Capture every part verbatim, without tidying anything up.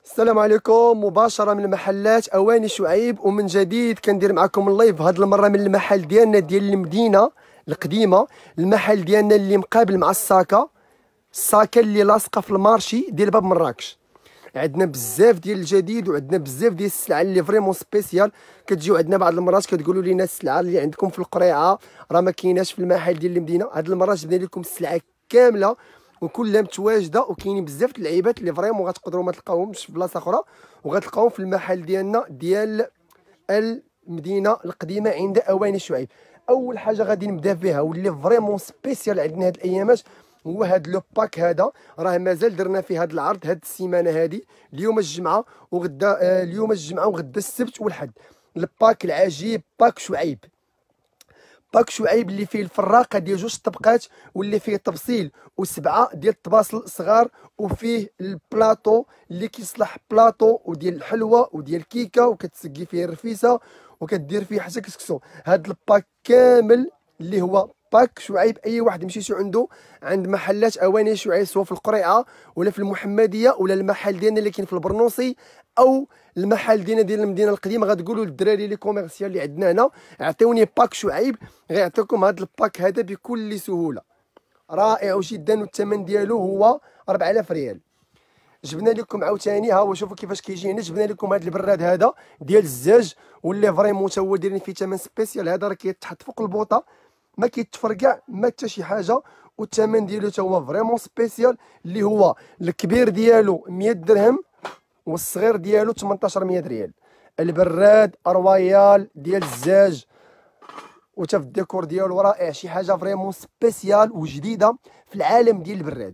السلام عليكم. مباشرة من المحلات اواني شعيب، ومن جديد كندير معكم اللايف هاد المرة من المحل ديالنا ديال المدينة القديمة. المحل ديالنا اللي مقابل مع الساكا الساكا اللي لاصقة في المارشي ديال باب مراكش. عندنا بزاف ديال الجديد وعندنا بزاف ديال السلعة اللي فريمون سبيسيال. كتجيو عندنا بعض المرات كتقولوا لينا السلعة اللي عندكم في القريعة راه ما كايناش في المحل ديال المدينة. هاد المرات جبنا لكم السلعة كاملة وكلها متواجده، وكاينين بزاف د اللعيبات اللي فريمون غتقدروا ما تلقاوهمش في بلاصه اخرى وغتلقاوهم في المحل ديالنا ديال المدينه القديمه عند اواني شعيب. اول حاجه غادي نبدا بها واللي فريمون سبيسيال عندنا هاد الايامات هو هاد لو باك. هذا راه مازال درنا فيه هاد العرض هاد السيمانه هادي. اليوم الجمعه وغدا آه اليوم الجمعه وغدا السبت والحد. الباك العجيب باك شعيب. باك شعيب اللي فيه الفراقه ديال جوج طبقات واللي فيه تبصيل وسبعه ديال الطباصل صغار، وفيه البلاطو اللي كيصلح بلاطو وديال الحلوه وديال الكيكه، وكتسقي فيه الرفيسه وكدير فيه حتى كسكسو. هاد الباك كامل اللي هو باك شعيب اي واحد مشيتو عنده عند محلات اواني شعيب سواء في القريعه ولا في المحمديه ولا المحل ديالنا اللي كاين في البرنوصي او المحل ديالنا ديال المدينه القديمه، غتقولوا للدراري لي كوميرسيال اللي عندنا هنا عطيوني باك شعيب غيعطيكم هذا الباك هذا بكل سهوله. رائع جدا والثمن ديالو هو أربعة آلاف ريال. جبنا لكم عاوتاني ها هو شوفوا كيفاش كيجي هنا. جبنا لكم هذا البراد هذا ديال الزاج واللي فريمون تا هو دايرين فيه ثمن سبيسيال. هذا راه كيتحط فوق البوطه ما كيتفرقع ما حتى شي حاجه، والثمن ديالو تا هو فريمون سبيسيال اللي هو الكبير ديالو مية درهم والصغير ديالو ثمنطاش مية ريال. البراد رويال ديال الزاج وتا في الديكور ديالو رائع، شي حاجه فريمون سبيسيال وجديده في العالم ديال البراد.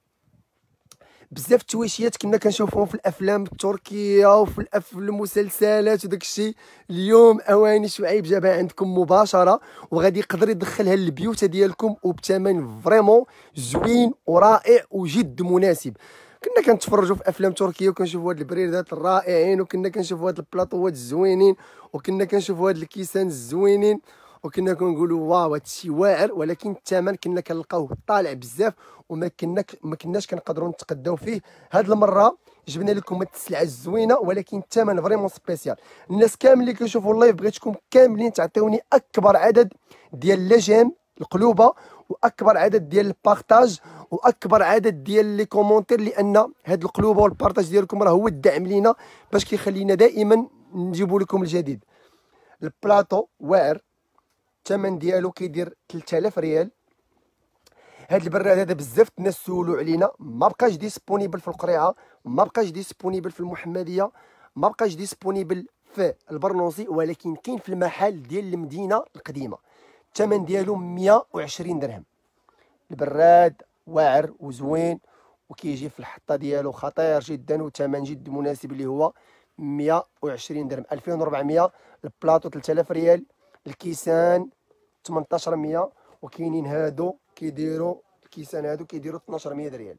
بزاف التويشيات كنا كنشوفوهم في الافلام التركيه وفي الأف... المسلسلات وداك الشيء. اليوم اواني شعيب جابها عندكم مباشره وغادي يقدر يدخلها للبيوت ديالكم وبثمن فريمون زوين ورائع وجد مناسب. كنا كنتفرجوا في افلام تركيه وكنشوفوا هاد البريدات الرائعين وكنا كنشوفوا هاد البلاطوات الزوينين وكنا كنشوفوا هاد الكيسان الزوينين وكنا كنقولوا واو هادشي واعر، ولكن الثمن كنا كنلقاوه طالع بزاف وما كنا ما كناش كنقدروا نتقداو فيه. هاد المره جبنا لكم هاد السلعه الزوينه ولكن الثمن فريمون سبيسيال. الناس كامل اللي كيشوفوا اللايف بغيتكم كاملين تعطيوني اكبر عدد ديال لاجيم القلوبه واكبر عدد ديال البارطاج واكبر عدد ديال لي كومونتير، لان هاد القلوبه والبارطاج ديالكم راه هو الدعم لينا باش كيخلينا دائما نجيبوا لكم الجديد. البلاطو واعر الثمن ديالو كيدير ثلاثة آلاف ريال. هاد البراد هذا بزاف الناس سولوا علينا، ما بقاش ديسپونيبل في القريعه، ما بقاش ديسپونيبل في المحمديه، ما بقاش ديسپونيبل في البرنوصي، ولكن كاين في المحل ديال المدينه القديمه. الثمن ديالو مية وعشرين درهم. البراد واعر وزوين وكيجي في الحطه ديالو خطير جدا وثمن جد مناسب اللي هو مية وعشرين درهم ألفين وأربعمية. البلاطو ثلاثة آلاف ريال. الكيسان ثمنطاش مية وكاينين هادو كيديروا الكيسان هادو كيديروا اثناش مية ريال.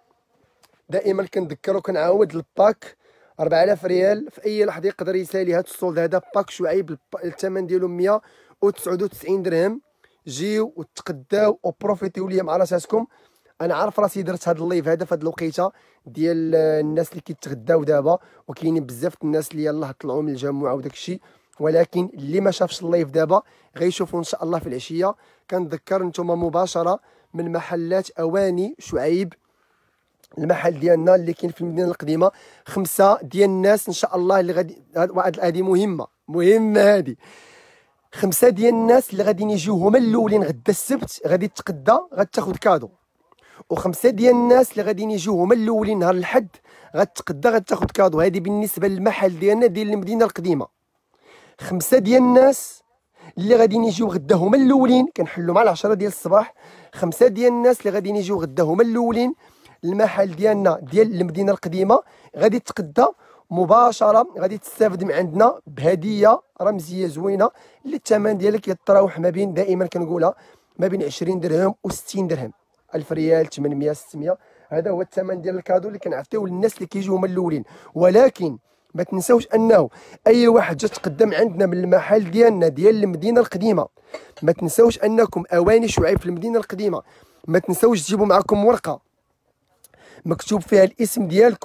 دائما كنذكر وكنعاود الباك أربعة آلاف ريال في اي لحظه يقدر يسالي هاد السولد هذا. باك شعيب الثمن ديالو مية وتسعة وتسعين درهم. جيو وتقداو وبروفيتيو ليا مع راساتكم. انا عارف راسي درت هاد اللايف هذا في هاد الوقيته ديال الناس اللي كيتغداو دابا وكاينين بزاف الناس اللي يلاه طلعوا من الجامعه وداك الشيء، ولكن اللي ما شافش اللايف دابا غيشوفوا ان شاء الله في العشيه. كنذكر نتوما مباشره من محلات اواني شعيب المحل ديالنا اللي كاين في المدينه القديمه. خمسه ديال الناس ان شاء الله اللي غادي هذه مهمه مهمه هذه خمسه ديال الناس اللي غادي يجيو هما الاولين غدا السبت غادي تقدى غتاخذ كادو، وخمسه ديال الناس اللي غادي يجيو هما الاولين نهار الحد غتقدى غتاخذ كادو. هذه بالنسبه للمحل ديالنا ديال المدينه القديمه. خمسه ديال الناس اللي غادي يجيو غدا هما الاولين كنحلوا مع العشرة ديال الصباح. خمسه ديال الناس اللي غادي يجيو غدا هما الاولين المحل ديالنا ديال المدينه القديمه غادي تقدى مباشره غادي تستافد من عندنا بهديه رمزيه زوينه اللي الثمن ديالها كيتراوح ما بين دائما كنقولها ما بين عشرين درهم و ستين درهم. ألف ريال ثمانمية ستمية. هذا هو الثمن ديال الكادو اللي كنعطيوه للناس اللي كيجيو هما الاولين. ولكن ما تنساوش انه اي واحد جا تقدم عندنا من المحل ديالنا ديال المدينه القديمه، ما تنساوش انكم اواني شعيب في المدينه القديمه، ما تنساوش تجيبوا معكم ورقه مكتوب فيها الاسم ديالكم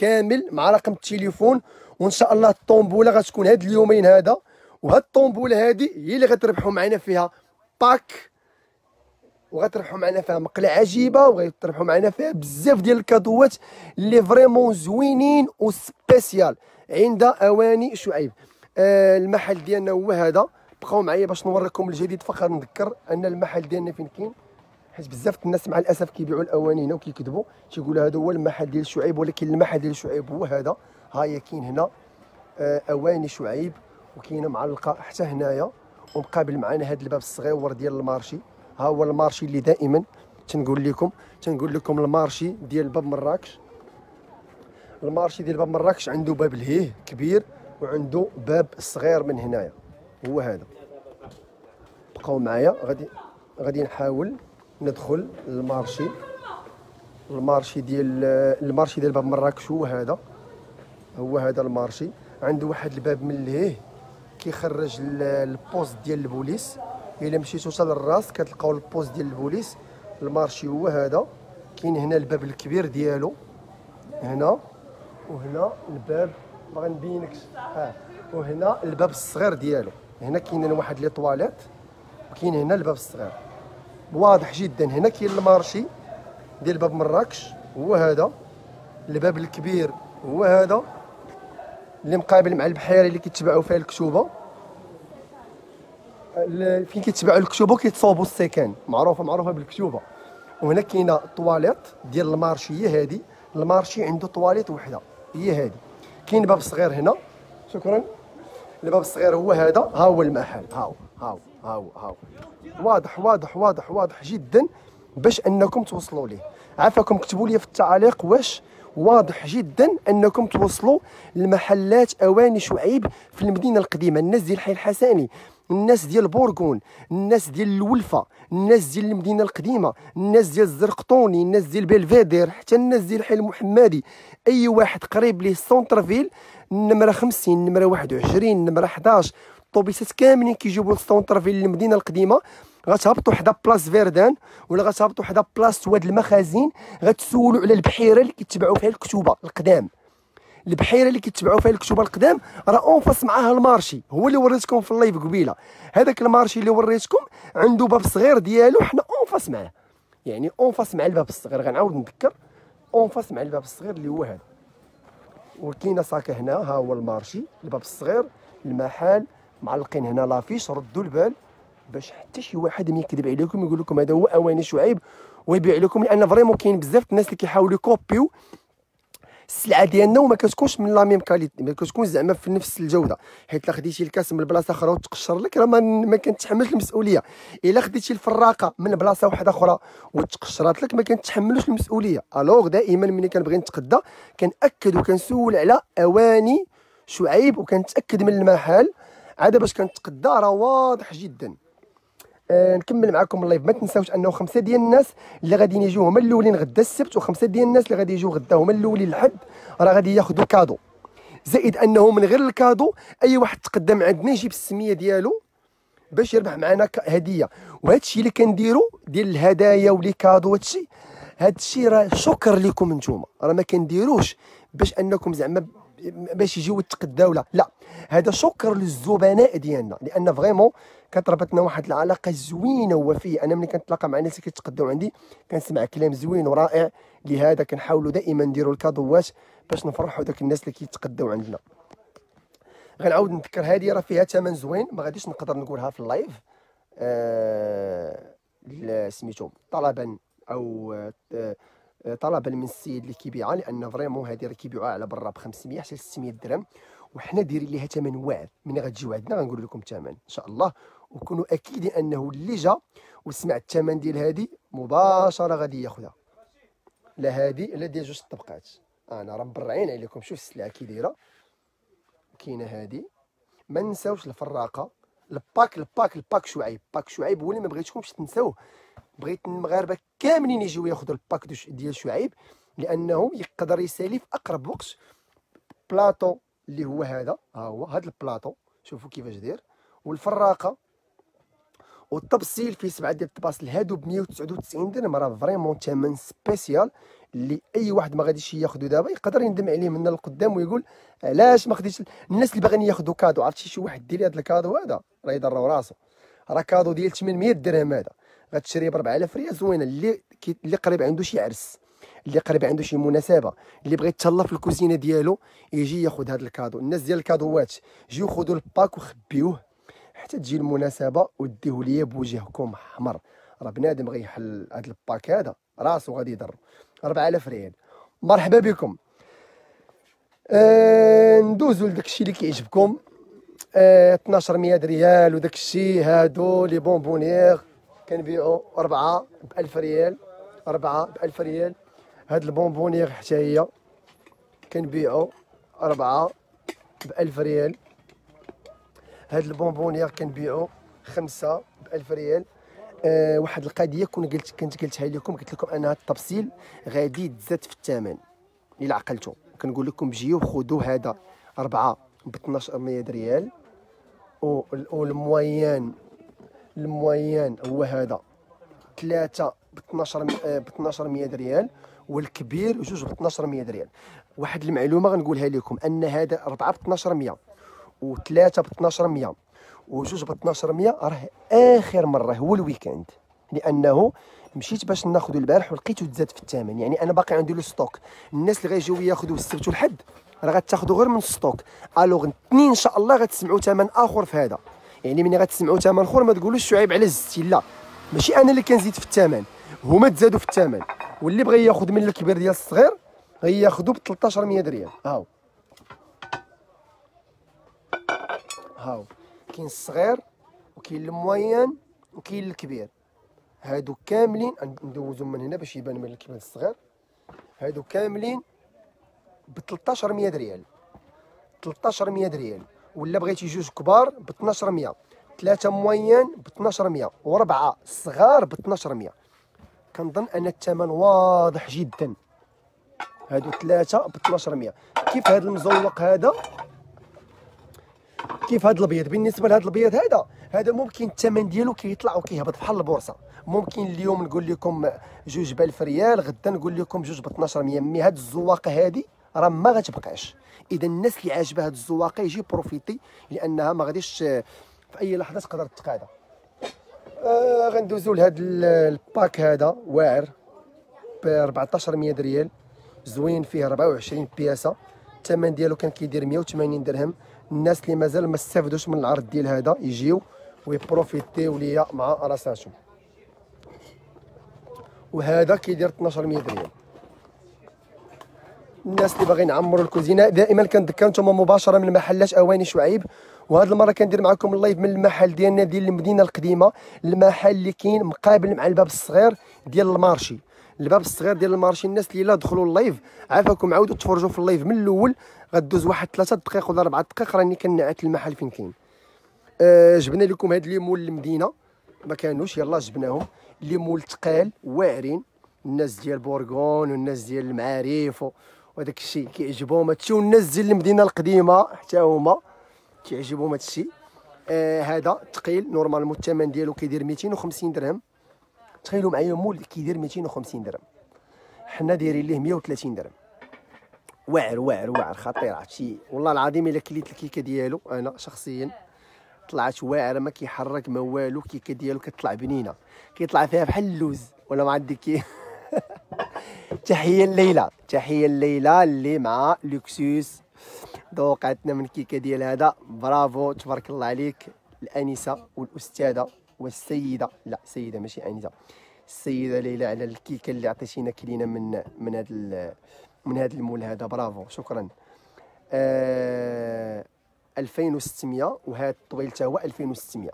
كامل مع رقم التليفون، وان شاء الله الطومبوله غتكون هاد اليومين هذا، وهاد الطومبوله هادي هي اللي غتربحوا معنا فيها باك، وغتربحوا معنا فيها مقله عجيبه، وغتربحوا معنا فيها بزاف ديال الكادوات اللي فريمون زوينين وسبيسيال عند اواني شعيب. آه المحل ديالنا هو هذا. بقاو معايا باش نوريكم الجديد. فقط نذكر ان المحل ديالنا فين كاين، حيت بزاف الناس مع الاسف كيبيعوا الاواني هنا وكيكذبوا، تيقولوا هذا هو المحل ديال شعيب، ولكن المحل ديال شعيب هو هذا. ها هي كاين هنا آه اواني شعيب، وكاينه معلقه حتى هنايا، ومقابل معنا هذا الباب الصغيور ديال المارشي. ها هو المارشي اللي دائما تنقول لكم تنقول لكم المارشي ديال باب مراكش. المارشي ديال باب مراكش عنده باب لهيه كبير، وعنده باب صغير من هنايا، هو هذا. بقاو معايا، غادي غادي نحاول ندخل للمارشي. المارشي ديال المارشي ديال باب مراكش هو هذا، هو هذا المارشي. عنده واحد الباب من لهيه كيخرج البوست ديال البوليس. الا مشيتو حتى للراس كتلقاو البوست ديال البوليس. المارشي هو هذا. كاين هنا الباب الكبير ديالو هنا، وهنا الباب ما غنبينكش اه، وهنا الباب الصغير ديالو. هنا كاين هنا واحد لي طواليت، وكاين هنا الباب الصغير واضح جدا. هنا كاين المارشي ديال باب مراكش هو هذا. الباب الكبير هو هذا اللي مقابل مع البحيره اللي كيتباعوا فيها الكتوبه. فين كيتباعوا الكتوبه كيتصاوبوا السكن، معروفه معروفه بالكتوبه. وهنا كاينه الطواليت ديال المارشي هي هذه. المارشي عنده طواليت وحده هي هذه. كاين باب صغير هنا. شكرا. الباب الصغير هو هذا. ها هو المحل، ها هو ها هو ها هو ها هو واضح واضح واضح واضح جدا باش انكم توصلوا ليه. عافاكم كتبوا لي في التعاليق واش واضح جدا انكم توصلوا لمحلات اواني شعيب في المدينه القديمه. الناس ديال الحي الحسني، الناس ديال بورغون، الناس ديال الولفه، الناس ديال المدينه القديمه، الناس ديال الزرقطوني، الناس ديال بلفادير، حتى الناس ديال الحي المحمدي. اي واحد قريب ليه سونتر فيل، النمره خمسين، النمره واحد وعشرين، النمره حداش، الطوبيسات كاملين كيجيبوا للسونتر فيل المدينه القديمه. غتهبطوا حدا بلاص فيردان، ولا غتهبطوا حدا بلاص واد المخازن، غتسولوا على البحيره اللي كيتباعوا فيها الكتوبه القدام. البحيره اللي كيتباعوا فيها الكتوبه القدام راه اونفاس معاها المارشي، هو اللي وريتكم في اللايف قبيله. هذاك المارشي اللي وريتكم عنده باب صغير ديالو، حنا اونفاس معاه، يعني اونفاس مع الباب الصغير. غنعاود نذكر، اونفاس مع الباب الصغير اللي هو هذا. وكاينه صاكه هنا، ها هو المارشي الباب الصغير. المحل معلقين هنا لافيش، ردوا البال باش حتى شي واحد ما يكذب عليكم يقول لكم هذا هو اواني شعيب ويبيع لكم، لان فريمون كاين بزاف الناس اللي كيحاولوا يكوبيو السلعه ديالنا وما كتكونش من لا ميم كاليتي، ما كتكونش زعما في نفس الجوده. حيت الا خديتي الكاس من بلاصه اخرى وتقشر لك راه ما, ما كنتحملش المسؤوليه. الا خديتي الفراقه من بلاصه واحده اخرى وتقشرات لك ما كنتحملوش المسؤوليه. الوغ دائما ملي كنبغي نتقدى كنأكد وكنسول على اواني شعيب وكنتاكد من المحل عاد باش كنتقدى. راه واضح جدا. آه نكمل معكم اللايف. ما تنساوش انه خمسه ديال الناس اللي غادي يجيو هما الاولين غدا السبت، وخمسه ديال الناس اللي غادي يجيو غدا هما الاولين الحد، راه غادي ياخذوا كادو. زائد انه من غير الكادو اي واحد تقدم عندنا يجيب السميه ديالو باش يربح معنا هديه. وهذا الشيء اللي كنديروا ديال الهدايا ولي كادو، هذا الشيء هذا الشيء راه شكر لكم نتوما، راه ما كنديروش باش انكم زعما باش يجيو يتقداو، لا لا، هذا شكر للزبناء ديالنا، لان فريمون كتربطنا واحد العلاقه زوينه ووفيه. انا ملي كنتلاقى مع الناس اللي كيتقداو عندي كنسمع كلام زوين ورائع، لهذا كنحاولوا دائما نديروا الكادوات باش نفرحوا داك الناس اللي كيتقداو عندنا. غنعاود نذكر هذه راه فيها ثمن زوين، ما غاديش نقدر نقولها في اللايف آه سميتو طلبا او آه طلبا من السيد اللي كيبيعها، لان فريمون هذه راه كيبيعوها على برا ب خمسمية حتى ستمية درهم، وحنا دايرين ليها ثمن واعر. ملي غتجيو عندنا غنقول لكم الثمن ان شاء الله، وكونوا اكيدين انه اللي جا وسمع الثمن ديال هذه مباشره غادي ياخذها. لا هذه لا ديال جوج طبقات، انا راه مبرعين عليكم. شوف السلعه كي دايره، كاينه هذه. ما نساوش الفراقه، الباك الباك الباك شعيب، باك شعيب هو اللي ما بغيتكمش تنساوه. بغيت المغاربه كاملين يجيو ياخذوا الباك ديال شعيب، لانه يقدر يسالي في اقرب وقت. بلاطو اللي هو هذا، ها هو هذا البلاطو، شوفوا كيفاش داير، والفراقه والتبصيل فيه سبعه ديال التباصيل هادو ب مية وتسعة وتسعين درهم. راه فريمون ثمن سبيسيال اللي اي واحد ما غاديش ياخذو دابا يقدر يندم عليه من القدام ويقول علاش ما خديتش. الناس اللي باغيين ياخذوا كادو، عرفتي شي واحد دير هذا الكادو هذا راه يضرو راسو. راه كادو ديال ثمنمية درهم هذا غتشريه ب أربعة آلاف ريال زوينه. اللي كي اللي قريب عنده شي عرس، اللي قريب عنده شي مناسبه، اللي بغى يتهلا في الكوزينه ديالو يجي ياخذ هذا الكادو. الناس ديال الكادوات جيو خذوا الباك وخبيوه حتى تجي المناسبه وديوه ليا بوجهكم احمر. راه بنادم غيحل هذا الباك هذا راسو غادي يضر. أربعة آلاف ريال. مرحبا بكم. آه ندوزو لداك الشيء اللي كيعجبكم. آه اثناش مية ريال وداك الشيء. هادو لي بونبونيير كنبيعو أربعة بألف ريال، أربعة بألف ريال. هاد البونبونيير حتى هي كنبيعو أربعة بألف ريال. هاد البونبونيير كنبيعو خمسة بألف ريال. أه واحد القضيه كنت قلت كنت قلتها لكم، قلت لكم ان هذا التفصيل غادي يتزاد في الثمن الا عقلتو. كنقول لكم جيو خذوا هذا أربعة ب اثناش مية ريال، والمويان المويان هو هذا ثلاثة ب اثناش مية ريال، والكبير جوج ب اثناش مية ريال. واحد المعلومه غنقولها لكم، ان هذا أربعة ب اثناش مية وثلاثة ب اثناش مية وجوج ب اثناش مية راه اخر مره هو الويكاند، لانه مشيت باش ناخذ البارح ولقيتو تزاد في الثمن. يعني انا باقي عندي لو ستوك. الناس اللي غيجيو ياخذوا السبت والحد راه غتاخذوا غير من الستوك. الوغ الاثنين ان شاء الله غتسمعوا ثمن اخر في هذا. يعني ملي غتسمعوا ثمن اخر ما تقولوش شعيب على زدتي، لا ماشي انا اللي كنزيد في الثمن، هما تزادوا في الثمن. واللي بغى ياخذ من الكبير ديال الصغير غياخذوا ب ثلاثة عشر مية ريال. هاو هاو كاين الصغير وكاين الموين وكاين الكبير. هادو كاملين ندوزو من هنا باش يبان من الكبير الصغير. هادو كاملين ب ثلاثة عشر مية ريال، ثلاثة عشر مية ريال. ولا بغيتي جوج كبار ب اثناش مية، ثلاثة موين ب اثناش مية، وربعة صغار ب اثناش مية. كنظن ان الثمن واضح جدا. هادو ثلاثة ب اثناش مية. كيف هذا المزوق هذا، كيف هذا الابيض. بالنسبه لهذا الابيض هذا هذا ممكن الثمن ديالو كيطلع وكيهبط بحال البورصه. ممكن اليوم نقول لكم جوج بألف ريال، غدا نقول لكم جوج ب اثناش مية. مي هاد الزواقه هادي راه ما غتبقاش. اذا الناس اللي عاجبها هاد الزواقه يجي بروفيتي، لانها ما غاديش في اي لحظه تقدر تتقاضى. آه غندوزو لهاد الباك هذا واعر ب أربعطاش مية ريال، زوين فيه أربعة وعشرين بياسه. الثمن ديالو كان كيدير مية وثمانين درهم. الناس اللي مازال ما استافدوش من العرض ديال هذا يجيو ويبروفيتيو ليا مع راساتهم. وهذا كيدير اثناش مية ريال. الناس اللي باغيين يعمروا الكوزينه دائما كنذكر نتوما مباشره من محلات اواني شعيب. وهذه المره كندير معكم اللايف من المحل ديالنا ديال المدينه القديمه، المحل اللي كاين مقابل مع الباب الصغير ديال المارشي. الباب الصغير ديال المارشي. الناس اللي لا دخلوا اللايف عافاكم عاودوا تفرجوا في اللايف من الاول، غدوز واحد ثلاثة دقائق ولا أربعة دقائق راني كنعت المحل فين كاين. أه جبنا لكم هاد لي مول المدينه ما كانوش، يلاه جبناهم. لي مول تقال واعرين، الناس ديال بورغون والناس ديال المعارف وهداك الشيء كيعجبهم هادشي. والناس ديال المدينه القديمه حتى هما كيعجبهم هادشي. أه هذا ثقيل نورمالمون الثمن ديالو كيدير ميتين وخمسين درهم. تخيلوا معايا مول كيدير ميتين وخمسين درهم، حنا دايرين ليه مية وثلاثين درهم. واعر واعر واعر خطير. عرفتي والله العظيم الا كليت الكيكه ديالو انا شخصيا طلعت واعره، ما كيحرك ما والو. الكيكه ديالو كتطلع بنينه، كيطلع فيها بحال اللوز ولا ما عندك كي. تحيه الليله، تحيه الليله اللي مع لوكسوس ذوقاتنا من الكيكه ديال هذا. برافو تبارك الله عليك الانسه والاستاذه والسيده، لا سيده ماشي انسه، السيده ليلى على الكيكه اللي عطيتينا كلينا من من هذا من هذا المول هذا. برافو شكرا. آه ألفين وستمية وهذا الطويل حتى هو ألفين وستمية.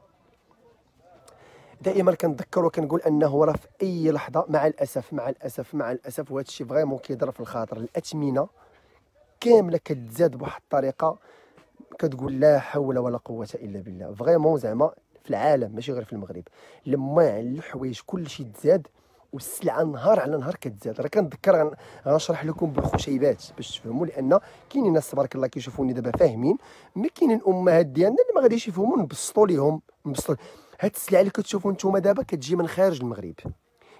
دائما كنذكر وكنقول انه راه في اي لحظه مع الاسف مع الاسف مع الاسف وهذا الشيء فريمون كيضر في الخاطر. الاثمنه كامله كتزاد بواحد الطريقه كتقول لا حول ولا قوه الا بالله. فريمون زعما في العالم ماشي غير في المغرب، لما الحوايج كلشي تزاد والسلعه نهار على نهار كتزاد. راه كنذكر غنشرح لكم بالخشيبات باش تفهموا، لان كاينين ناس تبارك الله كيشوفوني دابا فاهمين، مي كاينين الامهات ديالنا اللي ما غاديش يفهموا. نبسطوا ليهم نبسطوا. هاد السلعه اللي كتشوفوا نتوما دابا كتجي من خارج المغرب،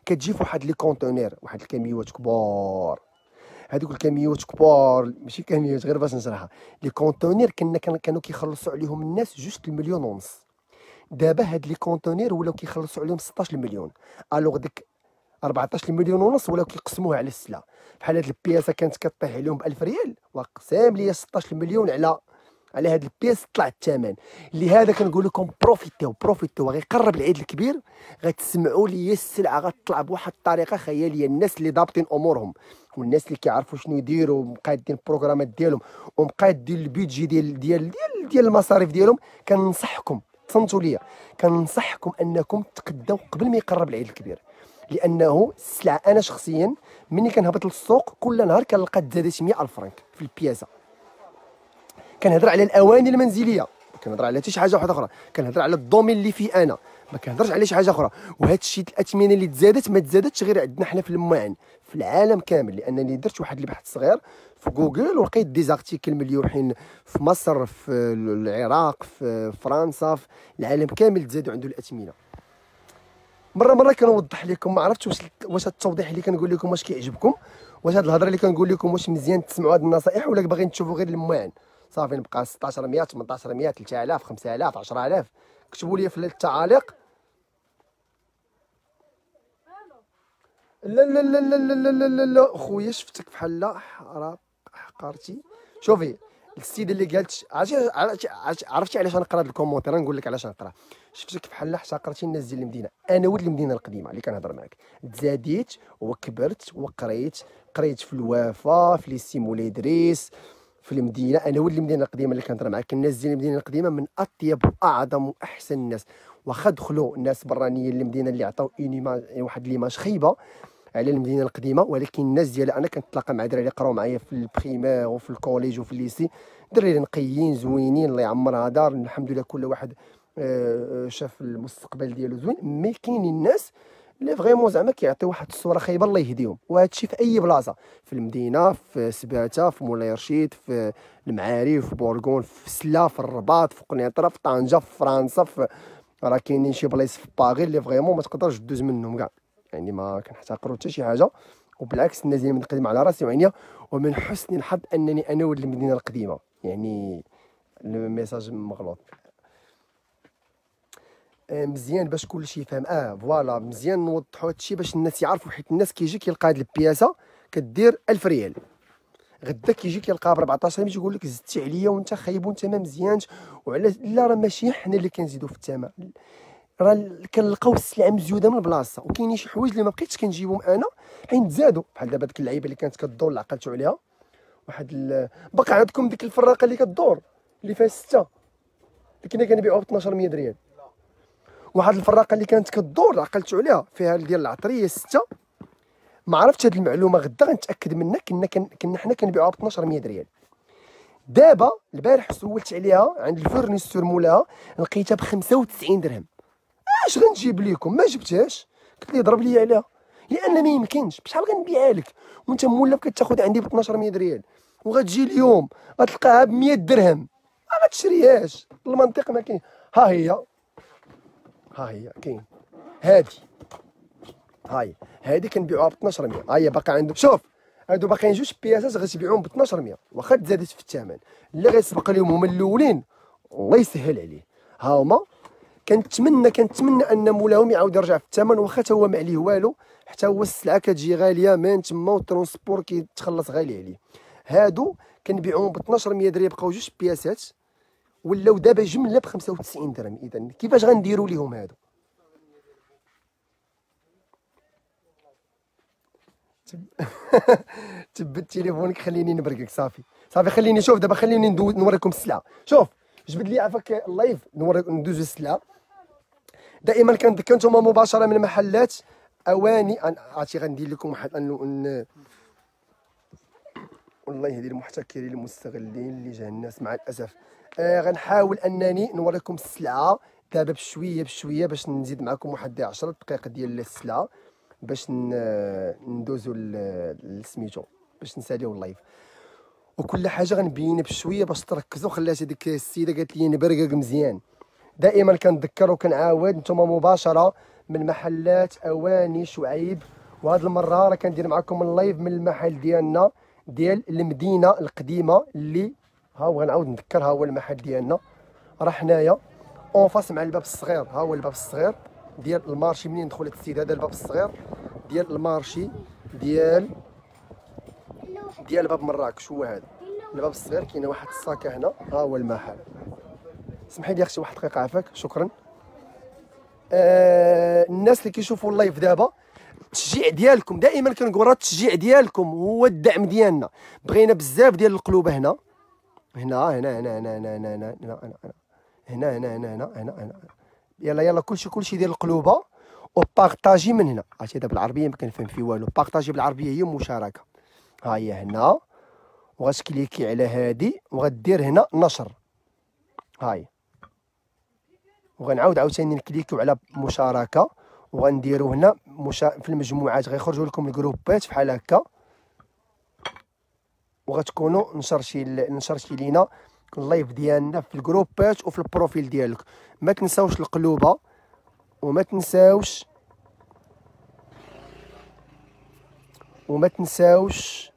كتجي في واحد لي كونتونير، واحد الكاميوات كبار. هذوك الكاميوات كبار ماشي كاميوات غير باش نشرحها، لي كونتونير كنا كانوا كيخلصوا عليهم الناس جوج المليون ونص. دابا هاد لي كونتونير ولاو كيخلصوا عليهم ستطاش المليون. الوغ ديك أربعطاش مليون ونص ولاو كيقسموها على السلعه. بحال هاد البياسه كانت كطيح عليهم ب ألف ريال، وقسام ليا ستطاش مليون على على هاد البياس طلع الثمن. لهذا كنقول لكم بروفيتيو بروفيتيو، غيقرب العيد الكبير غتسمعوا لي السلعه غتطلع بواحد الطريقه خياليه. الناس اللي ضابطين امورهم والناس اللي كيعرفوا شنو يديروا ومقادين البروغرامات ديالهم ومقادين البيدجي ديال ديال ديال ديال المصاريف ديالهم، كننصحكم تصنتوا ليا، كننصحكم انكم تقداو قبل ما يقرب العيد الكبير. لانه السلعه انا شخصيا ملي كنهبط للسوق كل نهار كنلقى تزادت مية ألف فرنك في البياسه. كنهضر على الاواني المنزليه، ما كنهضر على حتى شي حاجه واحده اخرى، كنهضر على الدومين اللي فيه انا، ما كنهضرش على شي حاجه اخرى. وهذا الشيء الاثمنه اللي تزادت ما تزادتش غير عندنا حنا في المعن، في العالم كامل. لانني درت واحد البحث صغير في جوجل ولقيت دي زارتيكل مليوحين في مصر، في العراق، في فرنسا، في العالم كامل تزادوا عنده الاثمنه. مره مره كنوضح لكم، ما عرفتش واش واش التوضيح اللي كنقول لكم واش كيعجبكم، واش هاد الهضره اللي كنقول لكم واش مزيان تسمعوا هاد النصائح، ولا باغيين تشوفوا غير المعن صافي نبقى ستطاش مية ثمنطاش مية ثلاثة آلاف خمسة آلاف عشرة آلاف. كتبوا لي في التعاليق. لا لا لا لا لا لا لا لا خويا شفتك بحال لا حقرتي. شوفي السيده اللي قالت عرفتي عرفتي علاش نقرا هاد الكومونتير، نقول لك علاش نقرا. شفتك بحال احتقرتي الناس ديال المدينه. انا ولد المدينه القديمه اللي كنهضر معاك، تزاديت وكبرت وقريت، قريت في الوافا، في ليسي مولاي ادريس، في المدينه. انا ولد المدينه القديمه اللي كنهضر معاك. الناس ديال المدينه القديمه من اطيب واعظم واحسن الناس. واخا دخلوا ناس برانيين للمدينه اللي عطاو واحد ليماج خايبه على المدينه القديمه، ولكن الناس ديالها انا كنتلاقى مع دراري اللي قراو معايا في البريمير وفي الكوليج وفي الليسي، دراري نقيين زوينين الله يعمرها دار. الحمد لله كل واحد شاف المستقبل ديالو زوين. مي كاينين الناس اللي فريمون زعما كيعطيو واحد الصوره خايبه الله يهديهم، وهذا الشيء في اي بلاصه، في المدينه، في سباته، في مولاي رشيد، في المعارف، في بورغون، في سلا، في الرباط، في قنيطره، في طنجه، في فرنسا، في راه كاينين شي بلايص في باغي اللي فريمون ما تقدرش دوز منهم كاع. يعني ما كنحتقروا حتى شي حاجه، وبالعكس الناس ديال المدينه القديمه على راسي وعينيا. ومن حسن الحظ انني انا ولد المدينه القديمه. يعني الميساج مغلوط. مزيان باش كلشي يفهم. اه فوالا مزيان نوضحوا هادشي باش الناس يعرفوا، حيت الناس كيجي كيلقى هاد البياسه كدير ألف ريال، غدا كيجي كيلقاها ب أربعطاش ريال يقول لك زدتي عليا وانت خايب وانت ما مزيانش. وعلى لا راه ماشي حنا اللي كنزيدوا في الثمن، راه كنلقاو السلعه مزيوده من البلاصه. وكاينين شي حوايج اللي ما بقيتش كنجيبهم انا حين تزادوا، بحال دابا ديك اللعيبه اللي كانت كدور اللي عقلتوا عليها. واحد ال... بقى عندكم ديك الفراقه اللي كدور اللي فيها سته اللي كنا كنبيعوها ب اثناش مية ريال. واحد الفراقه اللي كانت كدور عقلتوا عليها فيها ديال العطريه سته. ما عرفتش هذه المعلومه، غدا غنتاكد منها. كنا كنا حنا كنبيعوها ب اثناش مية ريال. دابا البارح سولت عليها عند الفورنيسور مولاها لقيتها ب خمسة وتسعين درهم. اش غنجيب لكم؟ ما جبتهاش. قلت ليه ضرب لي عليها، لان ما يمكنش. بشحال غنبيعها لك وانت مولف كتاخذ عندي ب اثناش مية ريال، وغتجي اليوم غتلقاها ب مية درهم؟ ما تشريهاش. المنطق ما كاين. ها هي ها هي كاين هادي، هاي هادي كنبيعوها ب اثناش مية. ها هي باقا عندهم. شوف هادو باقيين جوج بياسات غتبيعوهم ب اثناش مية، واخا تزادت في الثمن. اللي غيسبق لهم هما الاولين الله يسهل عليه. ها هما. كنتمنى كنتمنى ان مولاهم يعاود يرجع في الثمن، واخا تا هو ما عليه والو، حتى هو السلعه كتجي غاليه من تما والترونسبور كيتخلص غالي عليه. هادو كنبيعوهم ب اثناش مية درهم، بقاو جوج بياسات ولاو دابا جمله ب خمسة وتسعين درهم. اذا كيفاش غنديروا ليهم هادو؟ تبت تليفونك خليني نبرقك. صافي صافي خليني. شوف دابا خليني نوريكم السلعه. شوف جبد لي عافاك اللايف نوريك ندوزو السلعه. دائما كنذكر نتوما مباشره من محلات اواني. عرفتي غندير لكم واحد ان والله يهدي المحتكرين المستغلين اللي جا الناس مع الاسف. آه غنحاول انني نوريكم السلعه دابا بشويه بشويه باش نزيد معكم واحد عشرة دقائق ديال السلعه باش ندوزو لسميتو باش نساليو اللايف. وكل حاجه غنبين بشويه باش تركزوا. خلات هذيك السيده قالت لي نبرقق مزيان. دائما كنذكر وكنعاود نتوما مباشره من محلات اواني شعيب. وهاد المره راه كندير معكم اللايف من المحل ديالنا ديال المدينه القديمه، اللي ها هو غنعاود نذكر، ها هو المحل ديالنا راه حنايا اون فاس مع الباب الصغير. ها هو الباب الصغير ديال المارشي. منين دخلت السيد هذا الباب الصغير ديال المارشي ديال ديال باب مراكش. هو هذا الباب الصغير، كاينه واحد الصاكه هنا. ها هو المحل. سمحي لي اختي واحد دقيقه عافاك، شكرا. آه الناس اللي كيشوفوا اللايف دابا، التشجيع ديالكم دائما كنقول راه التشجيع ديالكم هو الدعم ديالنا. بغينا بزاف ديال القلوبه هنا هنا هنا هنا هنا هنا هنا هنا هنا هنا هنا هنا هنا هنا يلا يلا كلشي كلشي ديال القلوبه. وبارطاجي من هنا. عرفتي هذا بالعربيه ما كنفهم فيه والو. بارطاجي بالعربيه هي مشاركه. ها هي هنا، وغتكليكي على هادي وغدير هنا نشر. هاي وغنعاود عاوتاني نكليكيو على مشاركه وغنديرو هنا مشا... في المجموعات غيخرجوا لكم الجروبات بحال هكا، وغتكونوا نشرتي نشرتي لينا اللايف ديالنا في الجروبات وفي البروفيل ديالك. ما تنساوش القلوبه، وما تنساوش وما تنساوش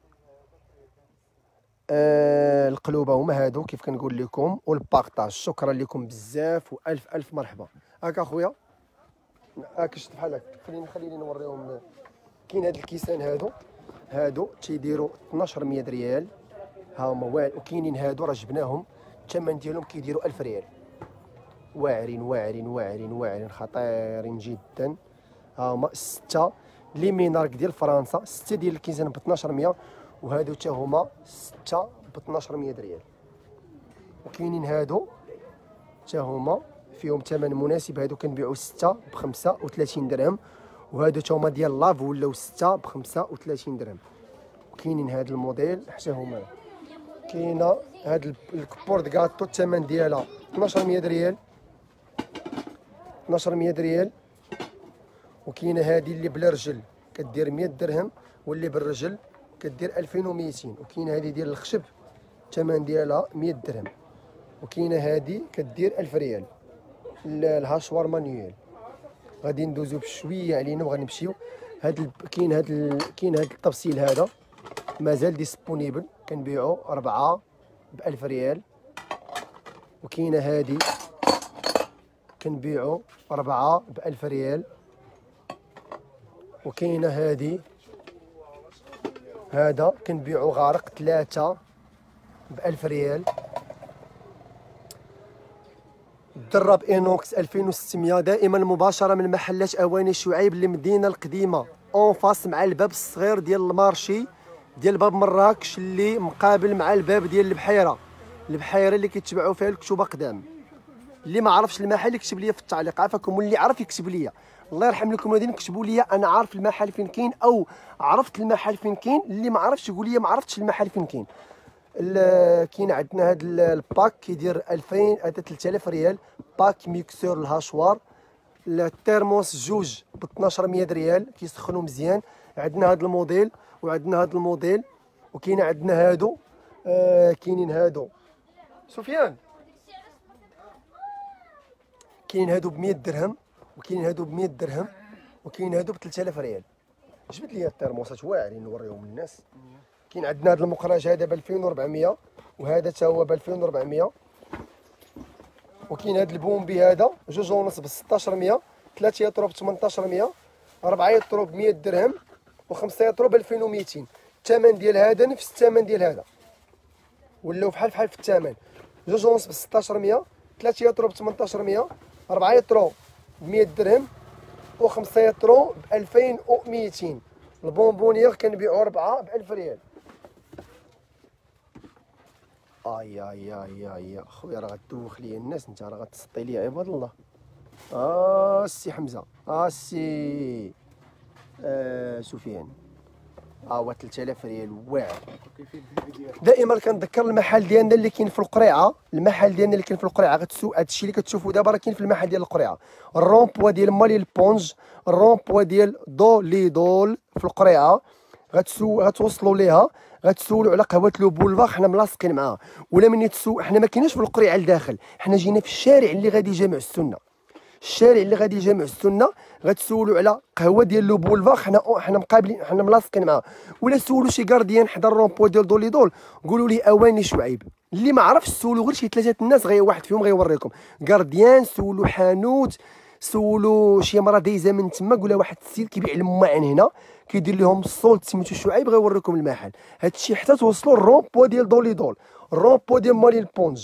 آه القلوبه هما هادو كيف كنقول لكم، والبارطاج. شكرا لكم بزاف والف الف مرحبا. هاك اخويا، هاك شفت بحال هاك. خليني خليني نوريهم. كاين هاد الكيسان هادو هادو تيديروا اثناش مية ريال. ها هما واعرين. وكاينين هادو راه جبناهم الثمن ديالهم كيديروا ألف ريال. واعرين واعرين واعرين واعرين خطيرين جدا. ها هما ستة لي مينارك ديال فرنسا، ستة ديال الكيسان ب اثناش مية، وهادو حتى هما ستة ب اثناش مية ريال. وكاينين هادو حتى هما فيهم ثمن مناسب. هادو كنبيعوا ستة ب خمسة وثلاثين درهم، وهادو حتى هما ديال لاف ولاو ستة ب خمسة وثلاثين درهم. وكاينين هاد الموديل حتى هما. كاينه هاد الكبورد كاطو الثمن ديالها اثناش مية ريال، اثناش مية ريال. وكاينه هادي اللي بلا رجل كدير مية درهم، واللي بالرجل كدير ألفين ومئتين. وكاينه هادي ديال الخشب الثمن ديالها مية درهم. وكاينه هادي كدير ألف ريال الهاشوار مانيوال. غادي ندوزو بشويه علينا وغنمشيو. هاد ال... كاين هاد ال... كاين هاد التفصيل هذا مازال ديسبونيبل، كنبيعو أربعة بألف ريال. وكاينه هادي كنبيعو أربعة بألف ريال. وكاينه هادي هذا كنبيعو غارق ثلاثة بألف ريال. درب اينوكس ألفين وستمية دائما مباشره من محلات اواني شعيب المدينه القديمه، اون فاس مع الباب الصغير ديال المارشي ديال باب مراكش اللي مقابل مع الباب ديال البحيره. البحيره اللي كيتبعوا فيها الكتوبه قدام. اللي ما عرفش المحل يكتب لي في التعليق عافاكم، واللي عرف يكتب لي. الله يرحم لكم الوالدين، كتبوا لي انا عارف المحل فين كاين، او عرفت المحل فين كاين. اللي ما عرفش يقول لي ما عرفتش المحل فين كاين. كاين عندنا هذا الباك كيدير ألفين حتى ثلاثة آلاف ريال. باك ميكسور الهاشوار. الترموس جوج ب اثناش مية ريال كيسخنوا مزيان. عندنا هذا الموديل وعندنا هذا الموديل. وكاين عندنا هادو آه كاينين هادو سفيان، كاين هادو ب مية درهم، وكاين هادو ب مية درهم، وكاين هادو ب ثلاثة آلاف ريال. جبت لي الترموسات واعرين نوريهم للناس. كاين عندنا هذا المقراج هذا ب ألفين وأربعمية، وهذا حتى هو ب ألفين وأربعمية. وكاين هذا البومبي هذا جوج ونص ب ستاش مية، ثلاثة يطرو ب ثمنطاش مية، أربعة يطرو ب مية درهم، وخمسة يطرو ب ألفين ومئتين. الثمن ديال هذا نفس الثمن ديال هذا، ولاو بحال بحال في الثمن. جوج ونص ب ستاش مية، ثلاثة يطرو ب ثمنطاش مية، أربعة يطرو ب مية درهم، وخمسة يطرو ب ألفين ومئتين. البونبونيير كنبيعو أربعة ب ألف ريال. اي اي اي اي خويا راه غدوخ ليا الناس، انت راه غتسطي ليا عباد الله. اه السي حمزه، اه السي آه سفيان، ها هو ثلاثة آلاف ريال واعر. دائما كنذكر المحل ديالنا اللي كاين في القريعه. المحل ديالنا اللي كاين في القريعه غتسوق هادشي اللي كتشوفوا دابا راه كاين في المحل ديال القريعه. الرومبوا ديال مالي البونج، الرومبوا ديال دو لي دول في القريعه. غتسو غتوصلوا ليها، غتسولوا على قهوه لو بولفار، حنا ملاصقين معاها. ولا مني تسوق، حنا ما كايناش في القريعه لداخل، حنا جينا في الشارع اللي غادي جامع السنه. الشارع اللي غادي جامع السنه غتسولوا على قهوه ديال لو بولفار، حنا حنا مقابلين، حنا ملاصقين معاها. ولا سولوا شي كارديان حدا الرومبو ديال دوليدول قولوا لي اواني شعيب. اللي ما عرفش سولوا غير شي ثلاثه الناس، غير واحد فيهم غيوريكم كارديان، سولوا حانوت، سولوا شي مرا دايزه من تما، قولها واحد السيد كيبيع الماعن هنا كيدير لهم الصولت سميتو شعيب غيوريكم المحل. هادشي حتى توصلوا الرومبو ديال دوليدول، الرومبو ديال مالي البونج.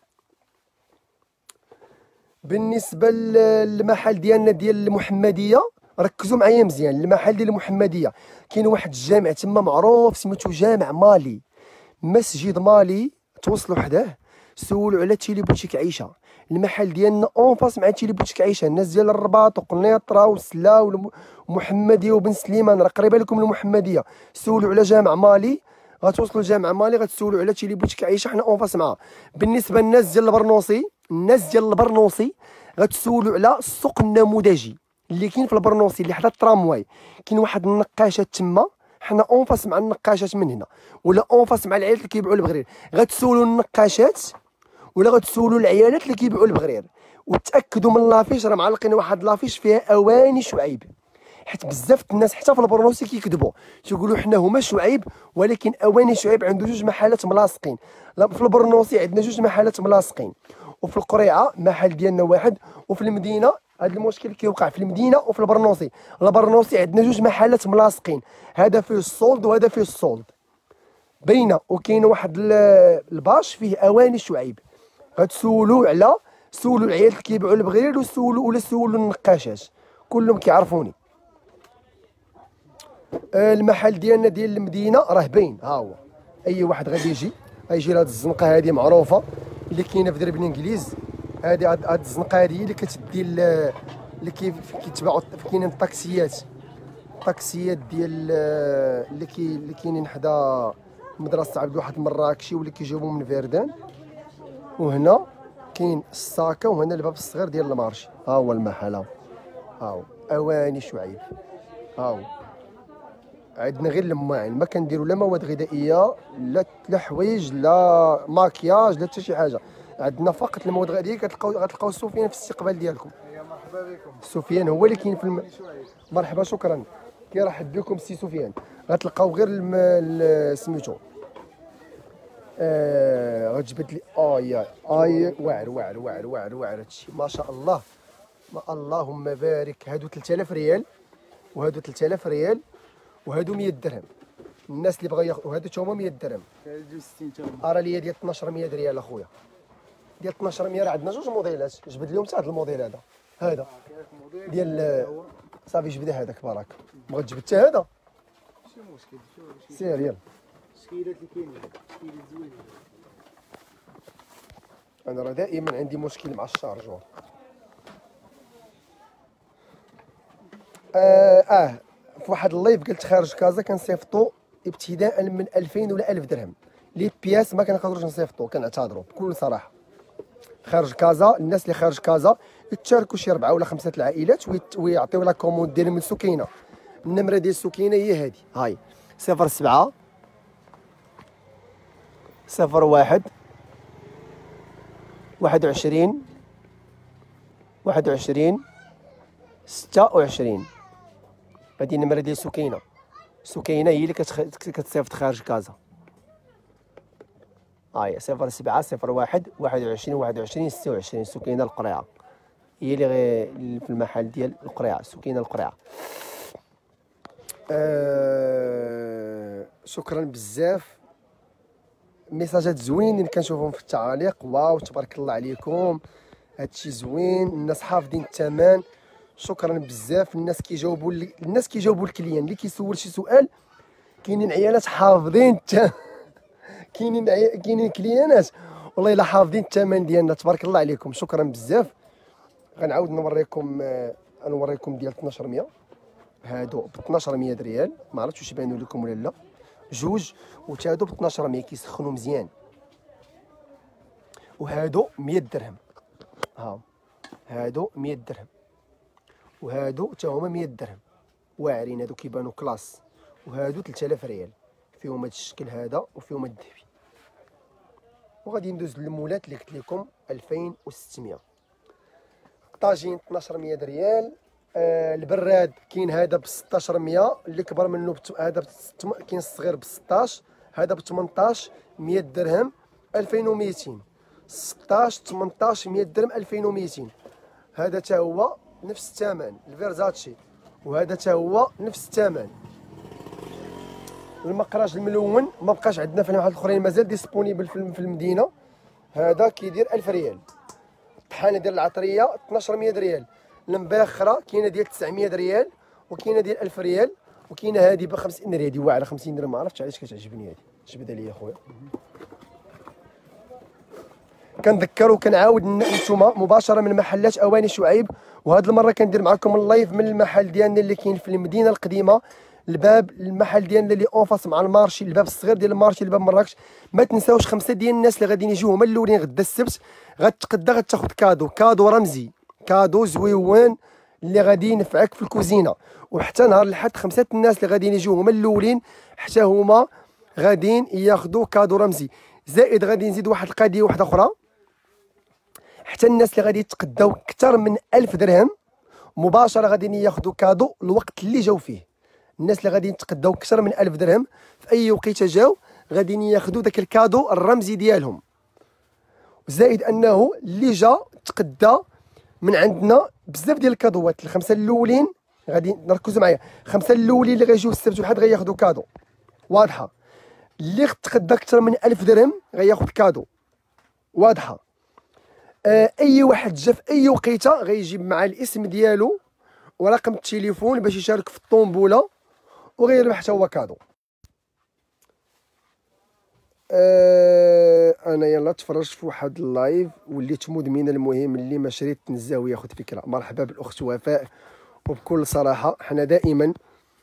بالنسبه للمحل ديالنا ديال المحمديه ركزوا معايا مزيان. المحل ديال المحمديه كاين واحد الجامع تما معروف سميتو جامع مالي، مسجد مالي، توصلوا حداه سولوا على تيلي بوتيك عيشه. المحل ديالنا اون فاس مع تيلي بوتيك عيشه. الناس ديال الرباط وقنيطره وسلا ومحمديه وبن سليمان راه قريبه لكم المحمديه، سولوا على جامع مالي غتوصلوا لجامع مالي، غتسولوا على تيلي بوتيك عيشه، حنا اون فاس معاها. بالنسبه للناس ديال البرنوصي، الناس ديال البرنوصي غتسولوا على السوق النموذجي اللي كاين في البرنوصي اللي حدا الترامواي. كاين واحد النقاشات تما، حنا اون فاس مع النقاشات من هنا، ولا اون فاس مع العيالات اللي كيبيعوا البغرير. غتسولوا النقاشات ولا غتسولوا العيالات اللي كيبيعوا البغرير، وتاكدوا من لافيش راه معلقين واحد لافيش فيها اواني شعيب، حيت بزاف الناس حتى في البرنوسي كيكذبوا تيقولوا حنا هما شعيب، ولكن اواني شعيب عنده جوج محلات ملاصقين. في البرنوسي عندنا جوج محلات ملاصقين، وفي القريعه محل ديالنا واحد، وفي المدينه هذا المشكل كيوقع في المدينه وفي البرنوسي. البرنوسي عندنا جوج محلات ملاصقين، هذا فيه السولد وهذا فيه السولد بينه، وكاين واحد الباش فيه اواني شعيب. غتسولوا على سولوا العيال اللي كيبيعوا البغرير، وسولوا ولا سولوا النقاشات، كلهم كيعرفوني. المحل ديالنا ديال المدينه راه باين، ها هو اي واحد غادي يجي غيجي لهاد الزنقه هذه معروفه اللي كاينه في درب الانجليز. هذه هاد الزنقه هذه اللي كتدي اللي كيتباعوا كاينين الطاكسيات، الطاكسيات ديال اللي كي اللي كاينين حدا مدرسه عبد الواحد المراكشي واللي كيجيبوا من فيردان. وهنا كاين الساكا، وهنا الباب الصغير ديال المارشي. ها هو المحل، ها هو اواني شعيب. ها هو عندنا غير الماعن، ما كنديروا لا مواد غذائيه لا لا حوايج لا ماكياج لا حتى شي حاجه. عندنا فقط المواد الغذائيه. كتلقاو غتلقاو سفيان في الاستقبال ديالكم. مرحبا بكم. سفيان هو اللي كاين في الم... مرحبا، شكرا، كيرحب بكم سي سفيان. غتلقاو غير الم... سميتو آه غتجبد لي اي اي واعر واعر واعر واعر واعر هادشي ما شاء الله، ما اللهم بارك. هادو ثلاثة آلاف ريال، وهادو ثلاثة آلاف ريال، وهادو مية درهم. الناس اللي بغاو ياخذوا هادو تا هما مية درهم. هادو ستين تا هما. ارا ليا ديال اثناش مية ريال اخويا، ديال اثناش مية. راه عندنا جوج موديلات، جبد لهم حتى هذا الموديل هذا، هذا ديال صافي جبد هذاك بارك. بغيت تجبد حتى هذا ماشي مشكل، سير يلا. الشكيلات اللي كاينين شكيلات زوينين. انا راه دائما عندي مشكل مع الشارجور. اه, آه. في واحد اللايف قلت خارج كازا كنصيفطو ابتداء من ألفين ولا ألف درهم. لي بياس ما كنقدروش نصيفطو، كنعتذروا بكل صراحه. خارج كازا الناس اللي خارج كازا يتشاركوا شي ربعه ولا خمسه العائلات ويعطيو لا كوموند ديالهم من سكينه. النمره ديال سكينه هي هذه، هاي صفر سبعة صفر واحد واحد وعشرين واحد وعشرين ستة وعشرين. هذه النمره ديال سكينه. سكينه هي اللي كتخ... كتصيفط خارج كازا. هاي صفر سبعة صفر واحد واحد وعشرين واحد وعشرين ستة وعشرين. سكينه القريعه هي اللي غي في المحل ديال القريعه، سكينه القريعه. أه... شكرا بزاف، ميساجات زوينين كنشوفهم في التعاليق. واو تبارك الله عليكم، هادشي زوين، الناس حافظين الثمن. شكرا بزاف. الناس كيجاوبوا لي، الناس كيجاوبوا الكليان اللي كيسول شي سؤال. كاينين عيالات حافظين الثمن كاينين عي... كاينين كليانات والله الا حافظين الثمن ديالنا، تبارك الله عليكم. شكرا بزاف. غنعاود نوريكم آه... نوريكم ديال اثناش مية. هادو ب اثناش مية ريال، ما عرفتش واش يبانوا لكم ولا لا. جوج وتهادو ب اثناش مية كيسخنوا مزيان، وهادو مية درهم. ها هادو مية درهم، وهادو حتى هما مية درهم واعرين. هادو كيبانوا كلاس. وهادو ثلاثة آلاف ريال، فيهم هاد الشكل هذا وفيهم هاد الذهبي. وغادي ندوز للمولات اللي قلت لكم ألفين وستمية. الطاجين اثناش مية ريال. آه البراد كاين هذا ب ستطاش مية، اللي كبر منه بت... هذا بت... كاين الصغير ب ستطاش، هذا ب ثمنطاش مية درهم ألفين ومئتين. ستطاش ثمنطاش مية درهم ألفين ومئتين. هذا تا هو نفس الثمن الفيرزاتشي، وهذا تا هو نفس الثمن. المقراج الملون ما بقاش عندنا في المحلات الاخرين، مازال ديسبونيبل في المدينه. هذا كيدير ألف ريال. الطحانه ديال العطريه اثناش مية ريال. المباخره كاينه ديال تسعمية ريال، وكاينه ديال ألف ريال، وكاينه هذه ب خمسين درهم. هذه واعره خمسين درهم، ما عرفتش علاش كتعجبني هذه، جبدها لي خويا. كنذكر وكنعاود نتوما مباشره من محلات اواني شعيب، وهذه المره كندير معكم اللايف من المحل ديالنا اللي كاين في المدينه القديمه. الباب المحل ديالنا اللي اونفاس مع المارشي، الباب الصغير ديال المارشي، الباب مراكش. ما تنساوش خمسه ديال الناس اللي غاديين يجيو هما الاولين غدا السبت، غتقدا غتاخذ كادو، كادو رمزي، كادو زويون اللي غادي ينفعك في الكوزينه. وحتى نهار الاحد خمسه الناس اللي غاديين يجيو هما الاولين حتى هما غاديين ياخذوا كادو رمزي. زائد غادي نزيد واحد القضيه واحده اخرى، حتى الناس اللي غادي يتقداو اكثر من ألف درهم مباشره غاديين ياخذوا كادو الوقت اللي جاو فيه. الناس اللي غادي يتقداو اكثر من ألف درهم في اي وقيته جاو غادي ياخذوا داك الكادو الرمزي ديالهم. زائد انه اللي جا تقدا من عندنا بزاف ديال الكادوات. الخمسه الاولين غادي نركزوا معايا، خمسه الاولين اللي غيجيو السبت والحد غياخذوا كادو واضحه. اللي تقدا اكثر من ألف درهم غياخذ كادو واضحه. آه اي واحد جا في اي وقيته غيجيب مع الاسم ديالو ورقم التليفون باش يشارك في الطومبوله وغيربح حتى هو كادو. آه انا يلا تفرجت في واحد اللايف وليت مدمن. المهم اللي ما شريت تنزاو ياخذ فكره. مرحبا بالاخت وفاء. وبكل صراحه حنا دائما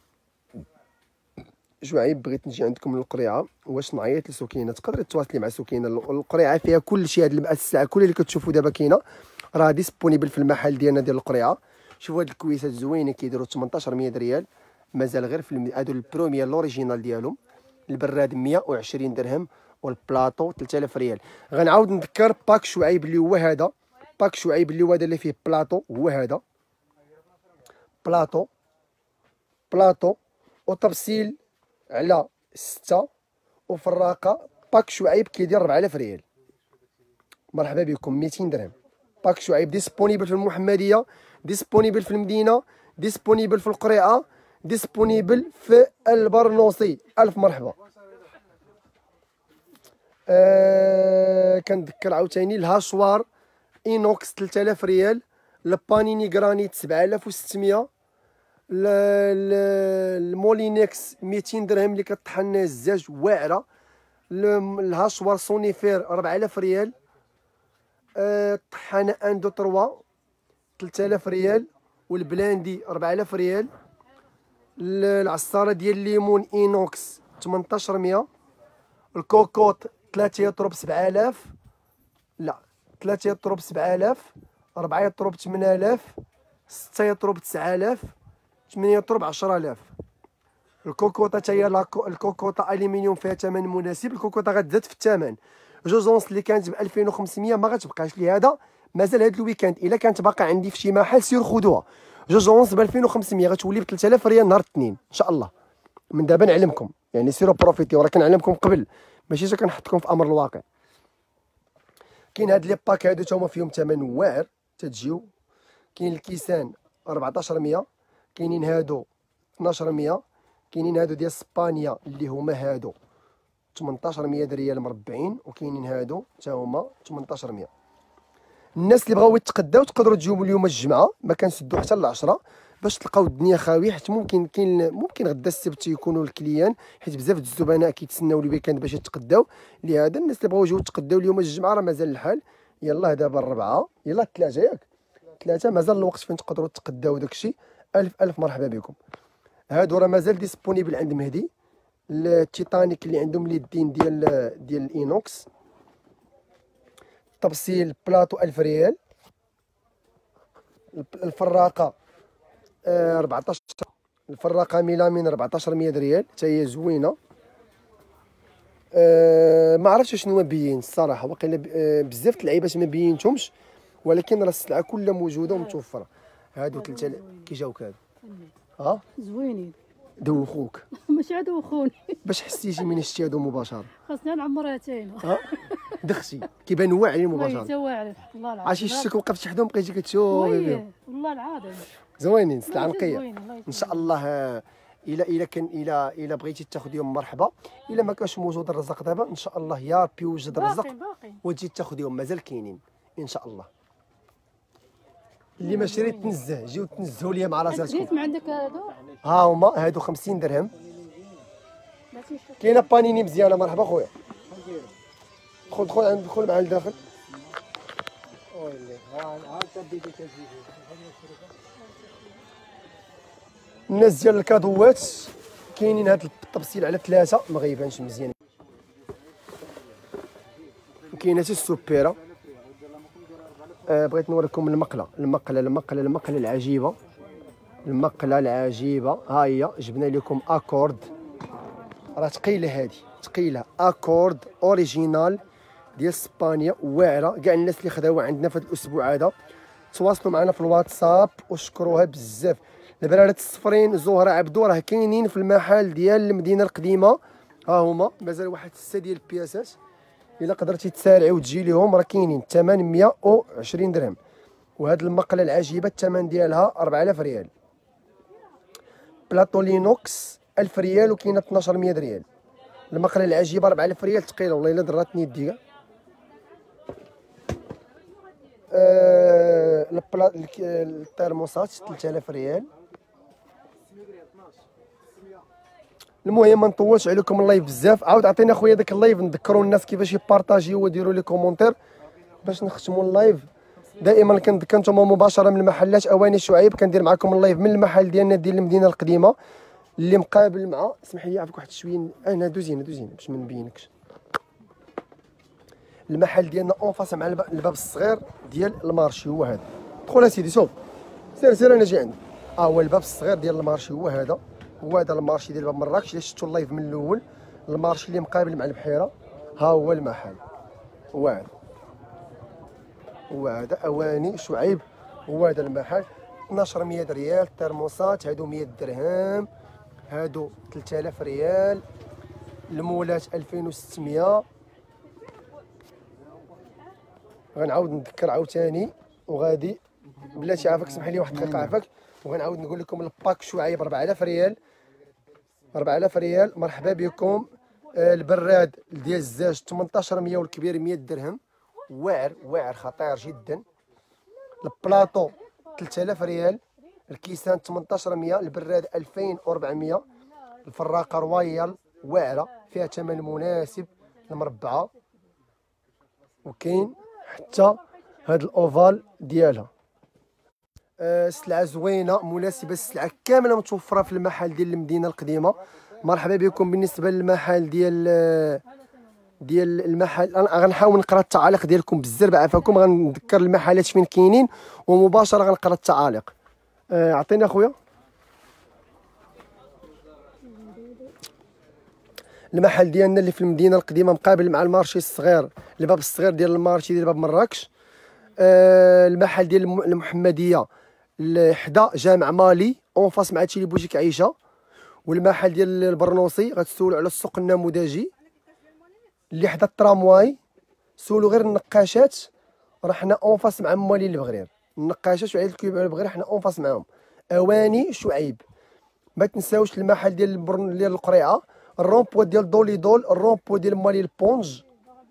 شعيب بغيت نجي عندكم للقريعه. واش نعيط لسكينه؟ تقدري تواصلي مع سكينه. القريعه فيها كل شيء. هاد الساعه كل اللي كتشوفوا دابا كاينه راه ديسبونيبل في المحل ديالنا ديال القريعه. شوفوا هاد الكويسات زوينين كيديروا ثمنطاش مية ريال مازال غير في الم... هادو البروميير لوريجينال ديالهم. البراد مية وعشرين درهم والبلاطو ثلاثة آلاف ريال. غنعاود نذكر باك شعيب اللي هو هذا، باك شعيب اللي هو هذا اللي فيه بلاطو هو هذا بلاطو بلاطو وتبصيل على ستة وفراقه. باك شعيب كيدير أربعة آلاف ريال. مرحبا بكم. مئتين درهم. باك شعيب ديسبونيبل في المحمديه، ديسبونيبل في المدينه، ديسبونيبل في القريعه، ديسبونيبل في البرنوصي. الف مرحبا. آه كنذكر عاوتاني الهاشوار اينوكس ثلاثة آلاف ريال، البانيني غرانيت سبعة آلاف وستمية، المولينكس مئتين درهم اللي كطحن الزاج واعره، الهاشوار سونيفير أربعة آلاف ريال، الطحانه واحد اثنين ثلاثة ثلاثة آلاف ريال، والبلاندي أربعة آلاف ريال، العصاره ديال الليمون اينوكس ثمنطاش مية، الكوكوط ثلاثة يطرو بسبعة آلاف، لا ثلاثة يطرو بسبعة آلاف، أربعة يطرو بثمانية آلاف، ستة يطرو بتسعة آلاف، ثمانية يطرو بعشرة آلاف. الكوكوطه تا هي الكوكوطه الومنيوم فيها ثمن مناسب. الكوكوطه غتزاد في الثمن. جوج اونص اللي كانت ب ألفين وخمسمية ما غتبقاش لهذا مازال هذا الويكاند. الا كانت باقا عندي في شي محل سير خذوها. جوج اونص ب ألفين وخمسمية غتولي ب ثلاثة آلاف ريال نهار الاثنين ان شاء الله. من دابا نعلمكم يعني سيروا بروفيتيو، راه كنعلمكم قبل ماشي حتى كنحطكم في امر الواقع. كاين هاد لي باك هادو تا هما فيهم ثمن واعر تتجيو. كاين الكيسان أربعطاش مية، كاينين هادو اثناش مية، كاينين هادو ديال اسبانيا اللي هما هادو ثمنطاش مية ريال مربعين، وكاينين هادو تا هما ثمنطاش مية. الناس اللي بغاو يتقداو تقدروا تجيو اليوم الجمعه، ما كنسدو حتى للعشرة باش تلقاو الدنيا خاويه، حيت ممكن كاين ممكن غدا السبت يكونوا الكليان، حيت بزاف د الزبناء كيتسناو الويكاند باش يتقداو. لهذا الناس اللي بغاو يجيو يتقداو اليوم الجمعه راه مازال الحال. يلاه دابا الربعه، يلاه الثلاثه، ياك ثلاثه مازال الوقت فين تقدروا تتقداو داكشي. الف الف مرحبا بكم. هادو راه مازال ديسبونيبل عند مهدي. التيتانيك اللي عندهم اليدين ديال ديال الاينوكس، تبصيل بلاطو ألف ريال، الفراقه آه أربعطاش، الفراقه ميلامين أربعطاش مية ريال حتى هي زوينه. آه ما عرفتش شنو مبين الصراحه، واقيلا آه بزاف د اللعيبات ما بينتهمش. ولكن راه السلعه كلها موجوده ومتوفره. هادو ثلاثة آلاف كي جاوك هادو؟ ها زوينين. دوخوك؟ ماشي عاد خوني. باش حسيتي من شتي هادو مباشره؟ خاصنا نعمرها تاينه. ها دختي كيبان واعرين والله مباشره. حتى واعر الله العظيم. عرفتي شتك وقفتي حدهم بقيتي كتشوفي وي فيهم. والله العظيم زوينين سلعه ماشي نقيه زوينين، الله ان شاء الله. آه، الا الا كان الا الا بغيتي تاخذيهم مرحبا. الا ما كانش موجود الرزق دابا ان شاء الله يا ربي يوجد الرزق باقي باقي. وتجي تاخذيهم مازال كاينين ان شاء الله. اللي ما شريت تنزه جيو تنزهوا لي مع راساتكم. جيت من عندك هادو ها هما هادو خمسين درهم. بلاتي نشوف. كاينه بانيني مزيانه. مرحبا خويا. دخل دخل عند دخل مع الداخل. ويلي ها ها تبديتي كتجيبي. الناس ديال الكادوات كاينين هاد التبصيل على ثلاثه ما غيبانش مزيان. كاينه حتى السوبيره. آه بغيت نوريكم المقله المقله المقله المقله العجيبه. المقله العجيبه ها هي جبنا لكم اكورد. راه ثقيله هادي ثقيله. اكورد اوريجينال ديال اسبانيا واعره. كاع الناس اللي خداوها عندنا في هذا الاسبوع هذا تواصلوا معنا في الواتساب وشكروها بزاف. البرارات الصفرين زهره عبدو راه كاينين في المحل ديال المدينه القديمه. ها هما مازال واحد سته ديال البياسات. الا قدرتي تسارعي وتجي ليهم راه كاينين ثمانمية وعشرين درهم. وهاد المقله العجيبه الثمن ديالها أربعة آلاف ريال. بلاطو لينوكس ألف ريال وكاينه اثناش مية ريال. المقله العجيبه أربعة آلاف ريال ثقيله والله الا دراتني يدي. أه البلا الترموسات ثلاثة آلاف ريال. المهم ما نطولش عليكم اللايف بزاف. عاود عطينا خويا داك اللايف نذكروا الناس كيفاش يبارطاجيو ويديروا لي كومونتير باش نختموا اللايف. دائما كنذكر نتوما مباشره من المحلات اواني شعيب. كندير معكم اللايف من المحل ديالنا ديال المدينه القديمه اللي مقابل مع اسمح لي عافاك واحد شويه. انا دوزينا دوزينا باش ما نبينكش. المحل ديالنا اون فاس مع الباب الصغير ديال المارشي هو هذا. دخل اسيدي شوف سير سير انا جاي عندك. ها هو الباب الصغير ديال المارشي هو هذا. هو هذا المارشي ديال باب مراكش اللي شفتوا اللايف من الاول. المارشي اللي مقابل مع البحيره. ها هو المحل هو هذا. هو هذا اواني شعيب. هو هذا المحل اثناش مية ريال. الترموسات هادو مية درهم. هادو ثلاثة آلاف ريال. المولات ألفين وستمية. غنعاود نذكر عاوتاني وغادي بلاتي عافاك اسمح لي واحد الدقيقه عافاك. وغنعاود نقول لكم الباك شعيب أربعة آلاف ريال. أربعة آلاف ريال مرحبا بكم. آه البراد ديال الزاج ثمنطاش مية والكبير مية درهم. واعر واعر خطير جدا. البلاطو ثلاثة آلاف ريال. الكيسان ثمنطاش مية. البراد ألفين وأربعمية. الفراقه رويال واعره فيها ثمن مناسب المربعه. وكاين حتى هاد الاوفال ديالها. أه سلعه زوينه مناسبه. السلعه كامله متوفره في المحل ديال المدينه القديمه. مرحبا بكم. بالنسبه للمحل ديال ديال المحل انا غنحاول نقرا التعاليق ديالكم بزاف بعافاكم. غنذكر المحلات فين كاينين ومباشره غنقرا التعاليق. أه عطيني اخويا. المحل ديالنا اللي في المدينه القديمه مقابل مع المارشي الصغير الباب الصغير ديال المارشي ديال باب مراكش. أه المحل ديال المحمديه حدا جامع مالي اون فاس مع تيلي بوجيك عيشه. والمحل ديال البرنوسي غتسولوا على السوق النموذجي اللي حدا الترامواي. سولوا غير النقاشات راه حنا اون فاس مع موالين البغرير. النقاشات وعيد الكيبيع البغرير حنا اون فاس معاهم. اواني شعيب. ما تنساوش المحل ديال البرن ديال القريعه. الرومبو ديال دوليدول. الرومبو ديال مالي البونج.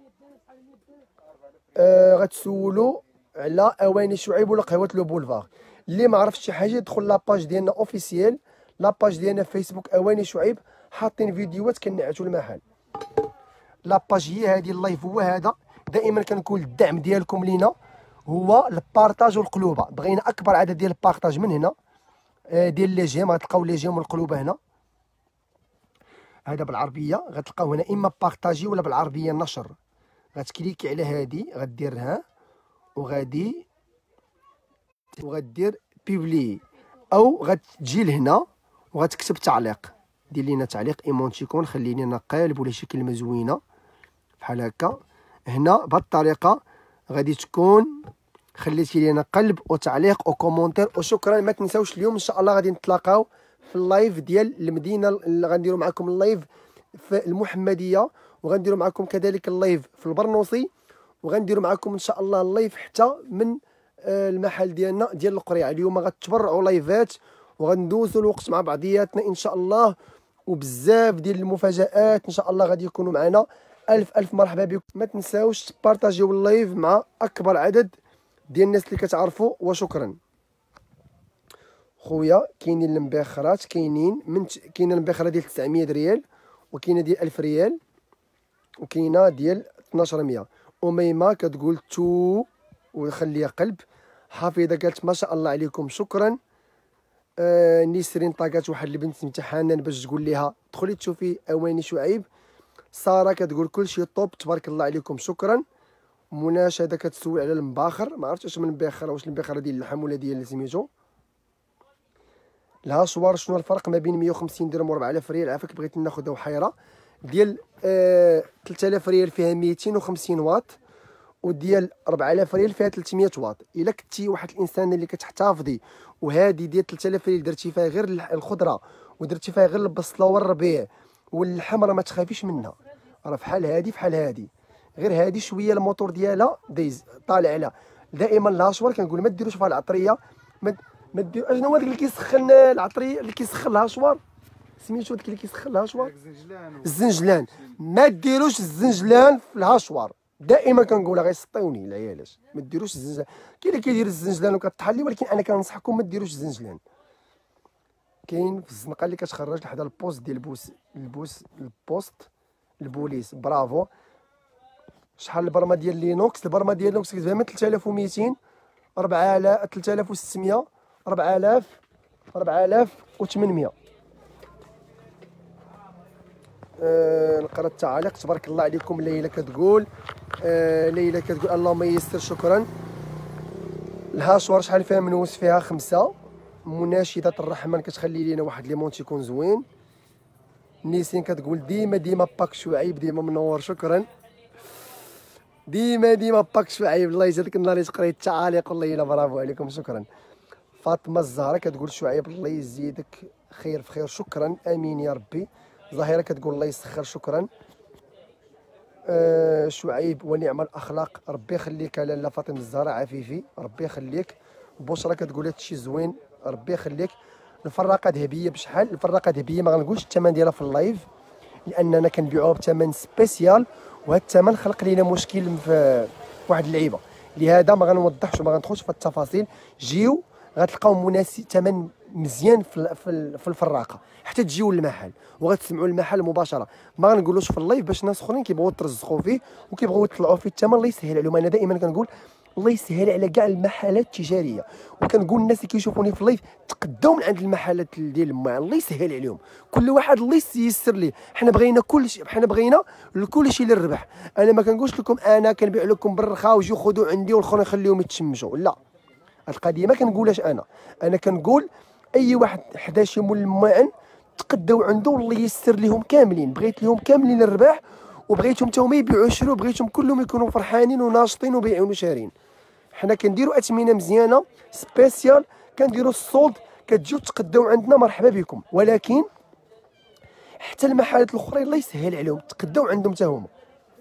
آه غتسولوا على اواني شعيب ولا قهوه لو بولفار. اللي ما عرفش شي حاجه يدخل لاباج ديالنا اوفيسيال. لاباج ديالنا فيسبوك اواني شعيب حاطين فيديوهات كنعتوا المحل. لاباج هي هذه. اللايف هو هذا. دائما كنقول الدعم ديالكم لينا هو البارطاج والقلوبه. بغينا اكبر عدد ديال البارطاج من هنا آه ديال لي جيم. غتلقاو لي جيم والقلوبه هنا. هذا بالعربيه غتلقاو هنا اما بارطاجي ولا بالعربيه نشر. غتكليكي على هادي غديرها وغادي وغدير بيبلي او غتجي لهنا وغتكتب تعليق. دير لينا تعليق ايمونتيكون خلي لينا قالب ولا شي كلمه زوينه بحال هكا. هنا بهاد الطريقه غادي تكون خليتي لينا قلب وتعليق وكومونتير وشكرا. ما تنساوش اليوم ان شاء الله غادي نتلاقاو في اللايف ديال المدينه اللي غنديروا معكم اللايف في المحمديه، وغنديروا معكم كذلك اللايف في البرنوصي، وغنديروا معكم ان شاء الله اللايف حتى من المحل ديالنا ديال القريعه. اليوم غتبرعوا لايفات وغندوزوا الوقت مع بعضياتنا ان شاء الله، وبزاف ديال المفاجآت ان شاء الله غادي يكونوا معنا. الف الف مرحبا بكم. ما تنساوش تبارطاجيو اللايف مع اكبر عدد ديال الناس اللي كتعرفوا، وشكرا. خويا كاينين المباخرات، كاينين من كاينه المباخره ديال تسعمية ريال، وكاينه ديال ألف ريال، وكاينه ديال اثناش مية. اميمه كتقول تو وخليها قلب. حفيظه قالت ما شاء الله عليكم شكرا. آه نسرين طاقات واحد البنت سميتها حنان باش تقول ليها دخلي تشوفي اواني شعيب. ساره كتقول كلشي طوب تبارك الله عليكم شكرا. مناشده كتسول على المباخر، ما عرفتش واش من المباخره، واش المباخره ديال اللحم ولا ديال سميتو الهاشوار. شنو الفرق ما بين مية وخمسين درهم و أربعة آلاف ريال؟ عافاك بغيت ناخذها وحيره. ديال آه ثلاثة آلاف ريال فيها ميتين وخمسين واط، وديال أربعة آلاف ريال فيها ثلاثمية واط. الا كنتي واحد الانسان اللي كتحتفظي وهذه ديال ثلاثة آلاف ريال درتي فيها غير الخضره ودرتي فيها غير البصله والربيع واللحم، راه ما تخافيش منها، راه فحال هادي فحال هادي، غير هادي شويه الموتور ديالها دايز طالع عليها. دائما الهاشوار كنقول ما ديروش فيها العطريه، ما ما ديروا. اشنو هو داك اللي كيسخن العطريه اللي كيسخن الهاشوار؟ سميتو داك اللي كيسخن الهاشوار؟ الزنجلان. ما ديروش الزنجلان في الهاشوار، دائما كنقولها غيسطيوني العيالات، ما ديروش الزنجلان. كاين اللي كيدير الزنجلان وكتحلي، ولكن انا كنصحكم ما ديروش الزنجلان. كاين في الزنقه اللي كتخرج لحدا البوست ديال البوس البوس البوست البوليس. برافو. شحال البرمه ديال لينوكس؟ البرمه ديال لينوكس كتبان من ثلاثة آلاف وميتين، أربعة آلاف، ثلاثة آلاف وستمية، أربعة آلاف، أربعة آلاف وثمانمية. أه نقرا التعاليق. تبارك الله عليكم. ليلى كتقول أه ليلى كتقول اللهم يسر شكرا. الهاشوار شحال فيها منوس؟ فيها خمسة. مناشده الرحمن كتخلي لينا واحد ليمون تيكون زوين. نيسين كتقول ديما ديما باك شعيب ديما منور شكرا. ديما ديما باك شعيب الله يجزاك النهار اللي تقري التعاليق والله الا برافو عليكم شكرا. فاطمه الزهراء كتقول شعيب الله يزيدك خير في خير شكرا امين يا ربي. زهيره كتقول الله يسخر شكرا. آه شعيب ونعم الاخلاق ربي يخليك لاله فاطمه الزهراء عفيفي ربي يخليك. بشرى كتقول هادشي زوين ربي يخليك. الفراقه ذهبيه بشحال؟ الفراقه ذهبيه ما غنقولش الثمن ديالها في اللايف لاننا كنبيعوها بثمن سبيسيال، وهذا الثمن خلق لينا مشكل في واحد اللعيبه، لهذا ما غنوضحش وما غندخلش في التفاصيل. جيو غتلقاو مناسب ثمن مزيان في في الفراقه، حتى تجيو للمحل وغتسمعوا المحل مباشره. ما غنقولوش في اللايف باش ناس اخرين كيبغيو يترزقوا فيه وكيبغيو يطلعوا فيه الثمن الله يسهل عليهم. انا دائما كنقول الله يسهل على كاع المحلات التجاريه، وكنقول الناس اللي كيشوفوني في اللايف تقداو من عند المحلات ديال الماء الله يسهل عليهم. كل واحد الله ييسر ليه. حنا بغينا كل شيء، حنا بغينا لكل شيء للربح. انا ما كنقولش لكم انا كنبيع لكم بالرخا وجيو خذوا عندي والاخرين خليهم يتشمشوا، لا القضيه ما كنقولهاش انا. انا كنقول اي واحد حدا شي مول الماعن تقداو عنده والله ييسر لهم كاملين. بغيت لهم كاملين الربح وبغيتهم حتى هما يبيعوا يشروا، بغيتهم كلهم يكونوا فرحانين وناشطين وبيعون وشارين. حنا كنديروا اثمنه مزيانه سبيسيال، كنديروا الصولد، كتجيو تقداو عندنا مرحبا بكم. ولكن حتى المحلات الاخرين الله يسهل عليهم تقداو عندهم حتى هما.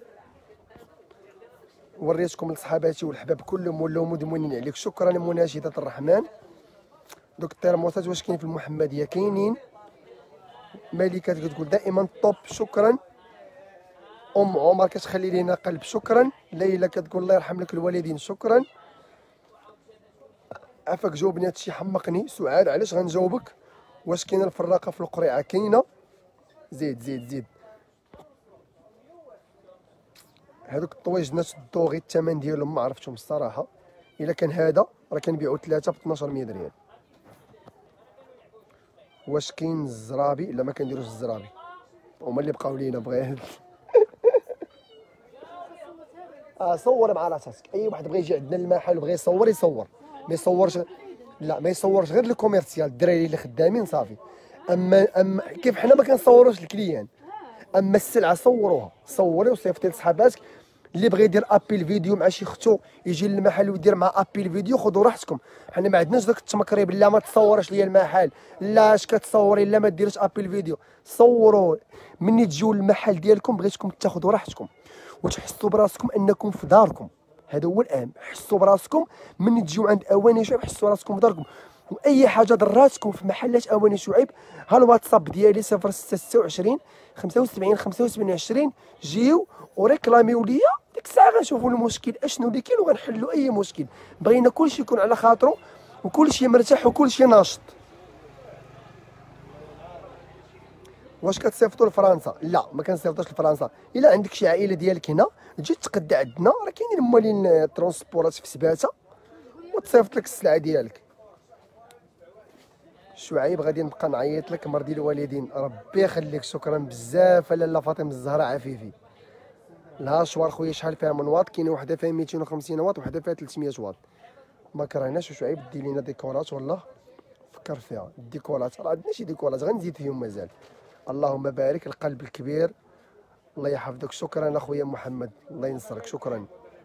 وريتكم لصحاباتي والحباب كلهم ولاو مدمنين عليك شكرا. مناشده الرحمن. دوك الترموسات واش كاين في المحمديه؟ كاينين. ملكه كتقول دائما طوب شكرا. ام عمر كتخلي لينا قلب شكرا. ليلى كتقول الله يرحم لك الوالدين شكرا. عافاك جاوبني هادشي حمقني. سعاد علاش غنجاوبك؟ واش كاينه الفراقه في القريعه؟ كاينه. زيد زيد زيد. هادوك الطواجنات الدوغي الثمن ديالهم ما عرفتهم الصراحه. الا كان هذا راه كنبيعو ثلاثه ب اثناش مية ريال. واش كاين الزرابي؟ لا ما كنديروش الزرابي، هما اللي بقاو لينا بغا اه صور مع راسك. اي واحد بغى يجي عندنا المحل وبغى يصور يصور، ما يصورش لا ما يصورش غير الكوميرسيال الدراري اللي خدامين صافي. اما اما كيف حنا ما كنصوروش الكليان، اما السلعه صوروها، صوري وصيفطي لصحاباتك اللي بغى يدير ابيل فيديو مع شي ختو يجي للمحل ويدير مع ابيل فيديو، خذوا راحتكم. حنا ما عندناش داك التمكريب، لا ما تصورش ليا المحل، لا اش كتصوري، لا ما ديرش ابيل فيديو. صوروا مني تجيو للمحل ديالكم، بغيتكم تاخذوا راحتكم وتحسوا براسكم انكم في داركم. هذا هو الاهم، حسوا براسكم مني تجيو عند اواني شعيب، حسوا راسكم في داركم. واي حاجه ضراتكم في محلات اواني شعيب، ها الواتساب ديالي صفر ستة ستة وعشرين خمسة وسبعين خمسة وسبعين عشرين، جيو وريكلاميو ليا، ديك الساعه غنشوفوا المشكل اشنو اللي كاين وغنحلوا اي مشكل. بغينا كلشي يكون على خاطرو وكلشي مرتاح وكلشي ناشط. واش كتصيفطوا لفرنسا؟ لا ما كنصيفطوش لفرنسا. الا عندك شي عائله ديالك هنا تجي تقدى عندنا، راه كاينين موالين الترونسبورات في سباته وتصيفط لك السلعه ديالك. شعيب غادي نبقى نعيط لك مرضي الوالدين، ربي يخليك. شكرا بزاف لاله فاطمه الزهراء عفيفي. الهاشوار خويا شحال فيها من واط؟ كاينه وحده فيها ميتين وخمسين واط وحده فيها ثلاثمية واط. ما كرهناش شعيب دير لينا ديكورات، والله فكر فيها الديكورات، راه عندنا شي ديكورات غنزيد فيهم مازال. اللهم بارك القلب الكبير، الله يحفظك. شكرا اخويا محمد، الله ينصرك. شكرا.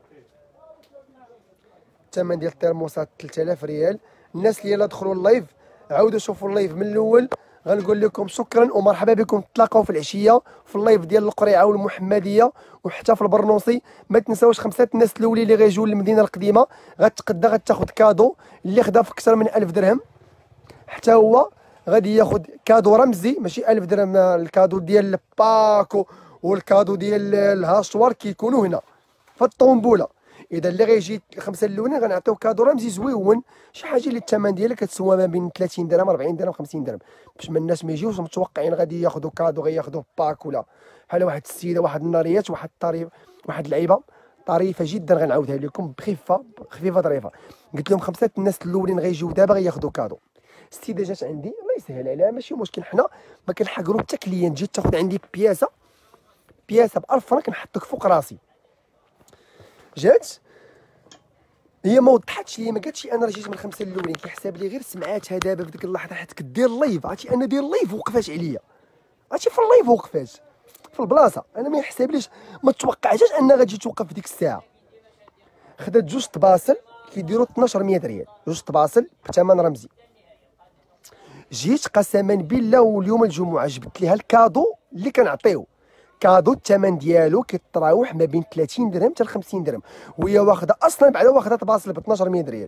الثمن ديال الترموسات ثلاثة آلاف ريال. الناس اللي يلا دخلوا اللايف عاودوا شوفوا اللايف من الاول، غنقول لكم شكرا ومرحبا بكم. تلاقاو في العشيه في اللايف ديال القريعه والمحمديه وحتى في البرنوصي. ما تنساوش خمسه الناس الاولين اللي غيجيو للمدينه القديمه غتقدى غتاخذ كادو اللي خدا في اكثر من ألف درهم، حتى هو غادي ياخذ كادو رمزي ماشي ألف درهم. الكادو ديال الباكو والكادو ديال الهاشوار كيكونوا هنا في الطومبوله. اذا اللي غيجي الخمسه الاولين غنعطيو كادو رمزي زويون، شي حاجه اللي الثمن ديالها كتسوى ما بين ثلاثين درهم أربعين درهم خمسين درهم، باش ما الناس ما يجيوش متوقعين غادي ياخذوا كادو غياخذوا باك ولا بحال واحد السيده واحد الناريات واحد الطريف واحد اللعيبه طريفه جدا. غنعاودها لكم بخفه خفيفه ظريفه. قلت لهم خمسه الناس الاولين غيجيو دابا غياخذوا كادو. السيده جات عندي الله يسهل عليها ماشي مشكل، حنا ما كنحقروا حتى كليان. جيت تاخذ عندي بياسه بياسه ب ألف فرنك كنحطك فوق راسي. جات هي ما وضحتش لي، ما قالتش انا راه جيت من الخمسه الاولين، كيحسب لي غير سمعاتها دابا في ديك اللحظه حيت كدير اللايف. عرفتي انا داير اللايف وقفات عليا، عرفتي في اللايف وقفات في البلاصه. انا ما يحسبليش، ما توقعتش انها غتجي توقف في ديك الساعه. خدات جوج طباصل كيديروا اثناش مية ريال، جوج طباصل بثمن رمزي. جيت قسما بالله واليوم الجمعه جبت ليها الكادو اللي كنعطيو. كادو الثمن ديالو كيتراوح ما بين ثلاثين درهم حتى خمسين درهم، وهي واخده اصلا بعدا واخده طباصل ب اثناش مية ريال.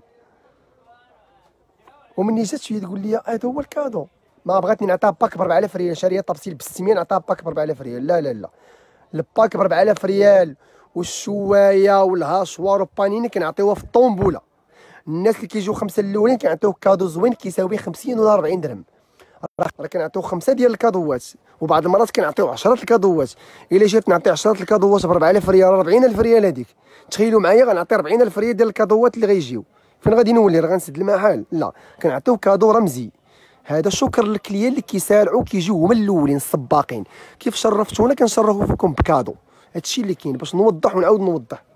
ومني جات هي تقول لي هذا هو الكادو، ما بغاتني نعطيها باك ب أربعة آلاف ريال، شاريه طبسيل ب ستمية نعطيها باك ب أربعة آلاف ريال. لا لا لا، الباك ب أربعة آلاف ريال والشوايه والهاشوار وبانيني كنعطيوها في الطومبوله. الناس اللي كيجيو خمسه الاولين كنعطيو كادو زوين كيساوي خمسين ولا أربعين درهم. راه كنعطيو خمسه ديال الكادوات وبعض المرات كنعطيو عشرة الكادوات. الا جيت نعطي عشرة الكادوات ب أربعة آلاف ريال أربعين ألف ريال، هذيك تخيلوا معايا غنعطي أربعين ألف ريال ديال الكادوات اللي غيجيو. فين غادي نولي؟ راه غنسد المحل؟ لا، كنعطيو كادو رمزي. هذا شكر للكليان اللي كيسارعوا كيجيو هما الاولين السباقين. كيف شرفتونا كنشرفوا فيكم بكادو. هادشي اللي كاين باش نوضح ونعاود نوضح.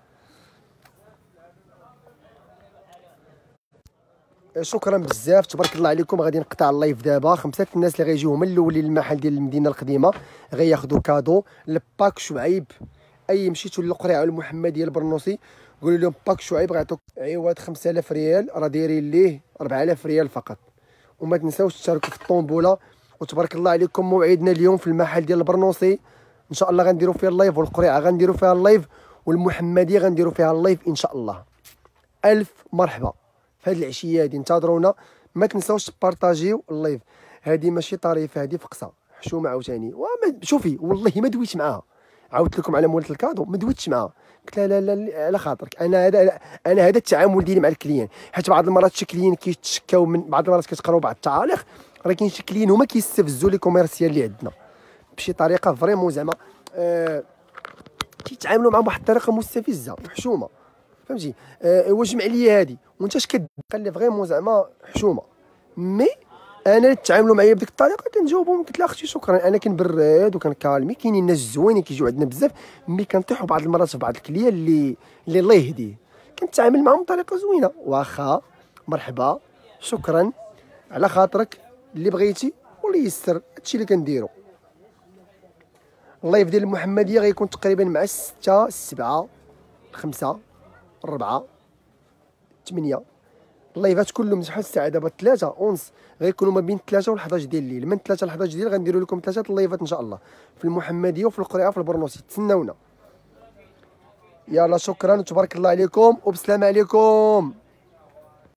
شكرا بزاف تبارك الله عليكم. غادي نقطع اللايف دابا. خمسه الناس اللي غيجيو هما الاولين للمحل ديال المدينه القديمه غياخذوا كادو الباك شعيب. اي مشيتوا للقريعه المحمديه البرنوصي قولوا لهم باك شعيب غيعطوك عوض خمسة آلاف ريال، راه دايرين ليه أربعة آلاف ريال فقط. وما تنساوش تشاركوا في الطومبوله. وتبارك الله عليكم موعدنا اليوم في المحل ديال البرنوصي ان شاء الله غنديروا فيها اللايف، والقريعه غنديروا فيها اللايف، والمحمديه غنديروا فيها اللايف ان شاء الله. الف مرحبا في هذه العشيه هذه، انتظرونا. ما تنساوش تبارطاجيو اللايف. هذه ماشي طريفه، هذه فقصه حشومه عاوتاني. شوفي والله ما دويت معاها، عاودت لكم على مولات الكادو ما دويتش معاها. قلت لها لا لا, لا على خاطرك، انا هذا انا هذا التعامل ديالي مع الكليان. حيت بعض المرات شي كليان كيتشكاو من بعض المرات كتقراو بعض التعاليق، راه كاين شي كليان هما كيستفزوا لي كوميرسيال اللي عندنا بشي طريقه فريمون زعما آه كيتعاملوا معاهم بواحد الطريقه مستفزه وحشومه، فهمتي؟ آه واش جمع ليا هادي وانت اش كتقال فريمون زعما حشومه. مي انا تعاملوا معايا بديك الطريقه كنجاوبهم قلت لها اختي شكرا. انا كنبرد وكنكالمي. كاينين ناس زوينين كيجيو عندنا بزاف، مي كنطيحوا بعض المرات في بعض الكليان اللي اللي الله يهديه كنتعامل معاهم بطريقه زوينه. واخا مرحبا شكرا على خاطرك اللي بغيتي واللي يسر، هادشي اللي كنديرو. اللايف ديال المحمديه غيكون تقريبا مع ستة سبعة خمسة ربعة ثمانية. اللايفات كلهم شحال الساعه دابا ثلاثة ونص، غيكونوا ما بين ثلاثة و حداش ديال الليل. من ثلاثة ل حداش ديال غنديروا لكم ثلاثه اللايفات ان شاء الله في المحمديه وفي القريعه وفي البرنوسي. تسناونا. يلا شكرا وتبارك الله عليكم وبسلام عليكم.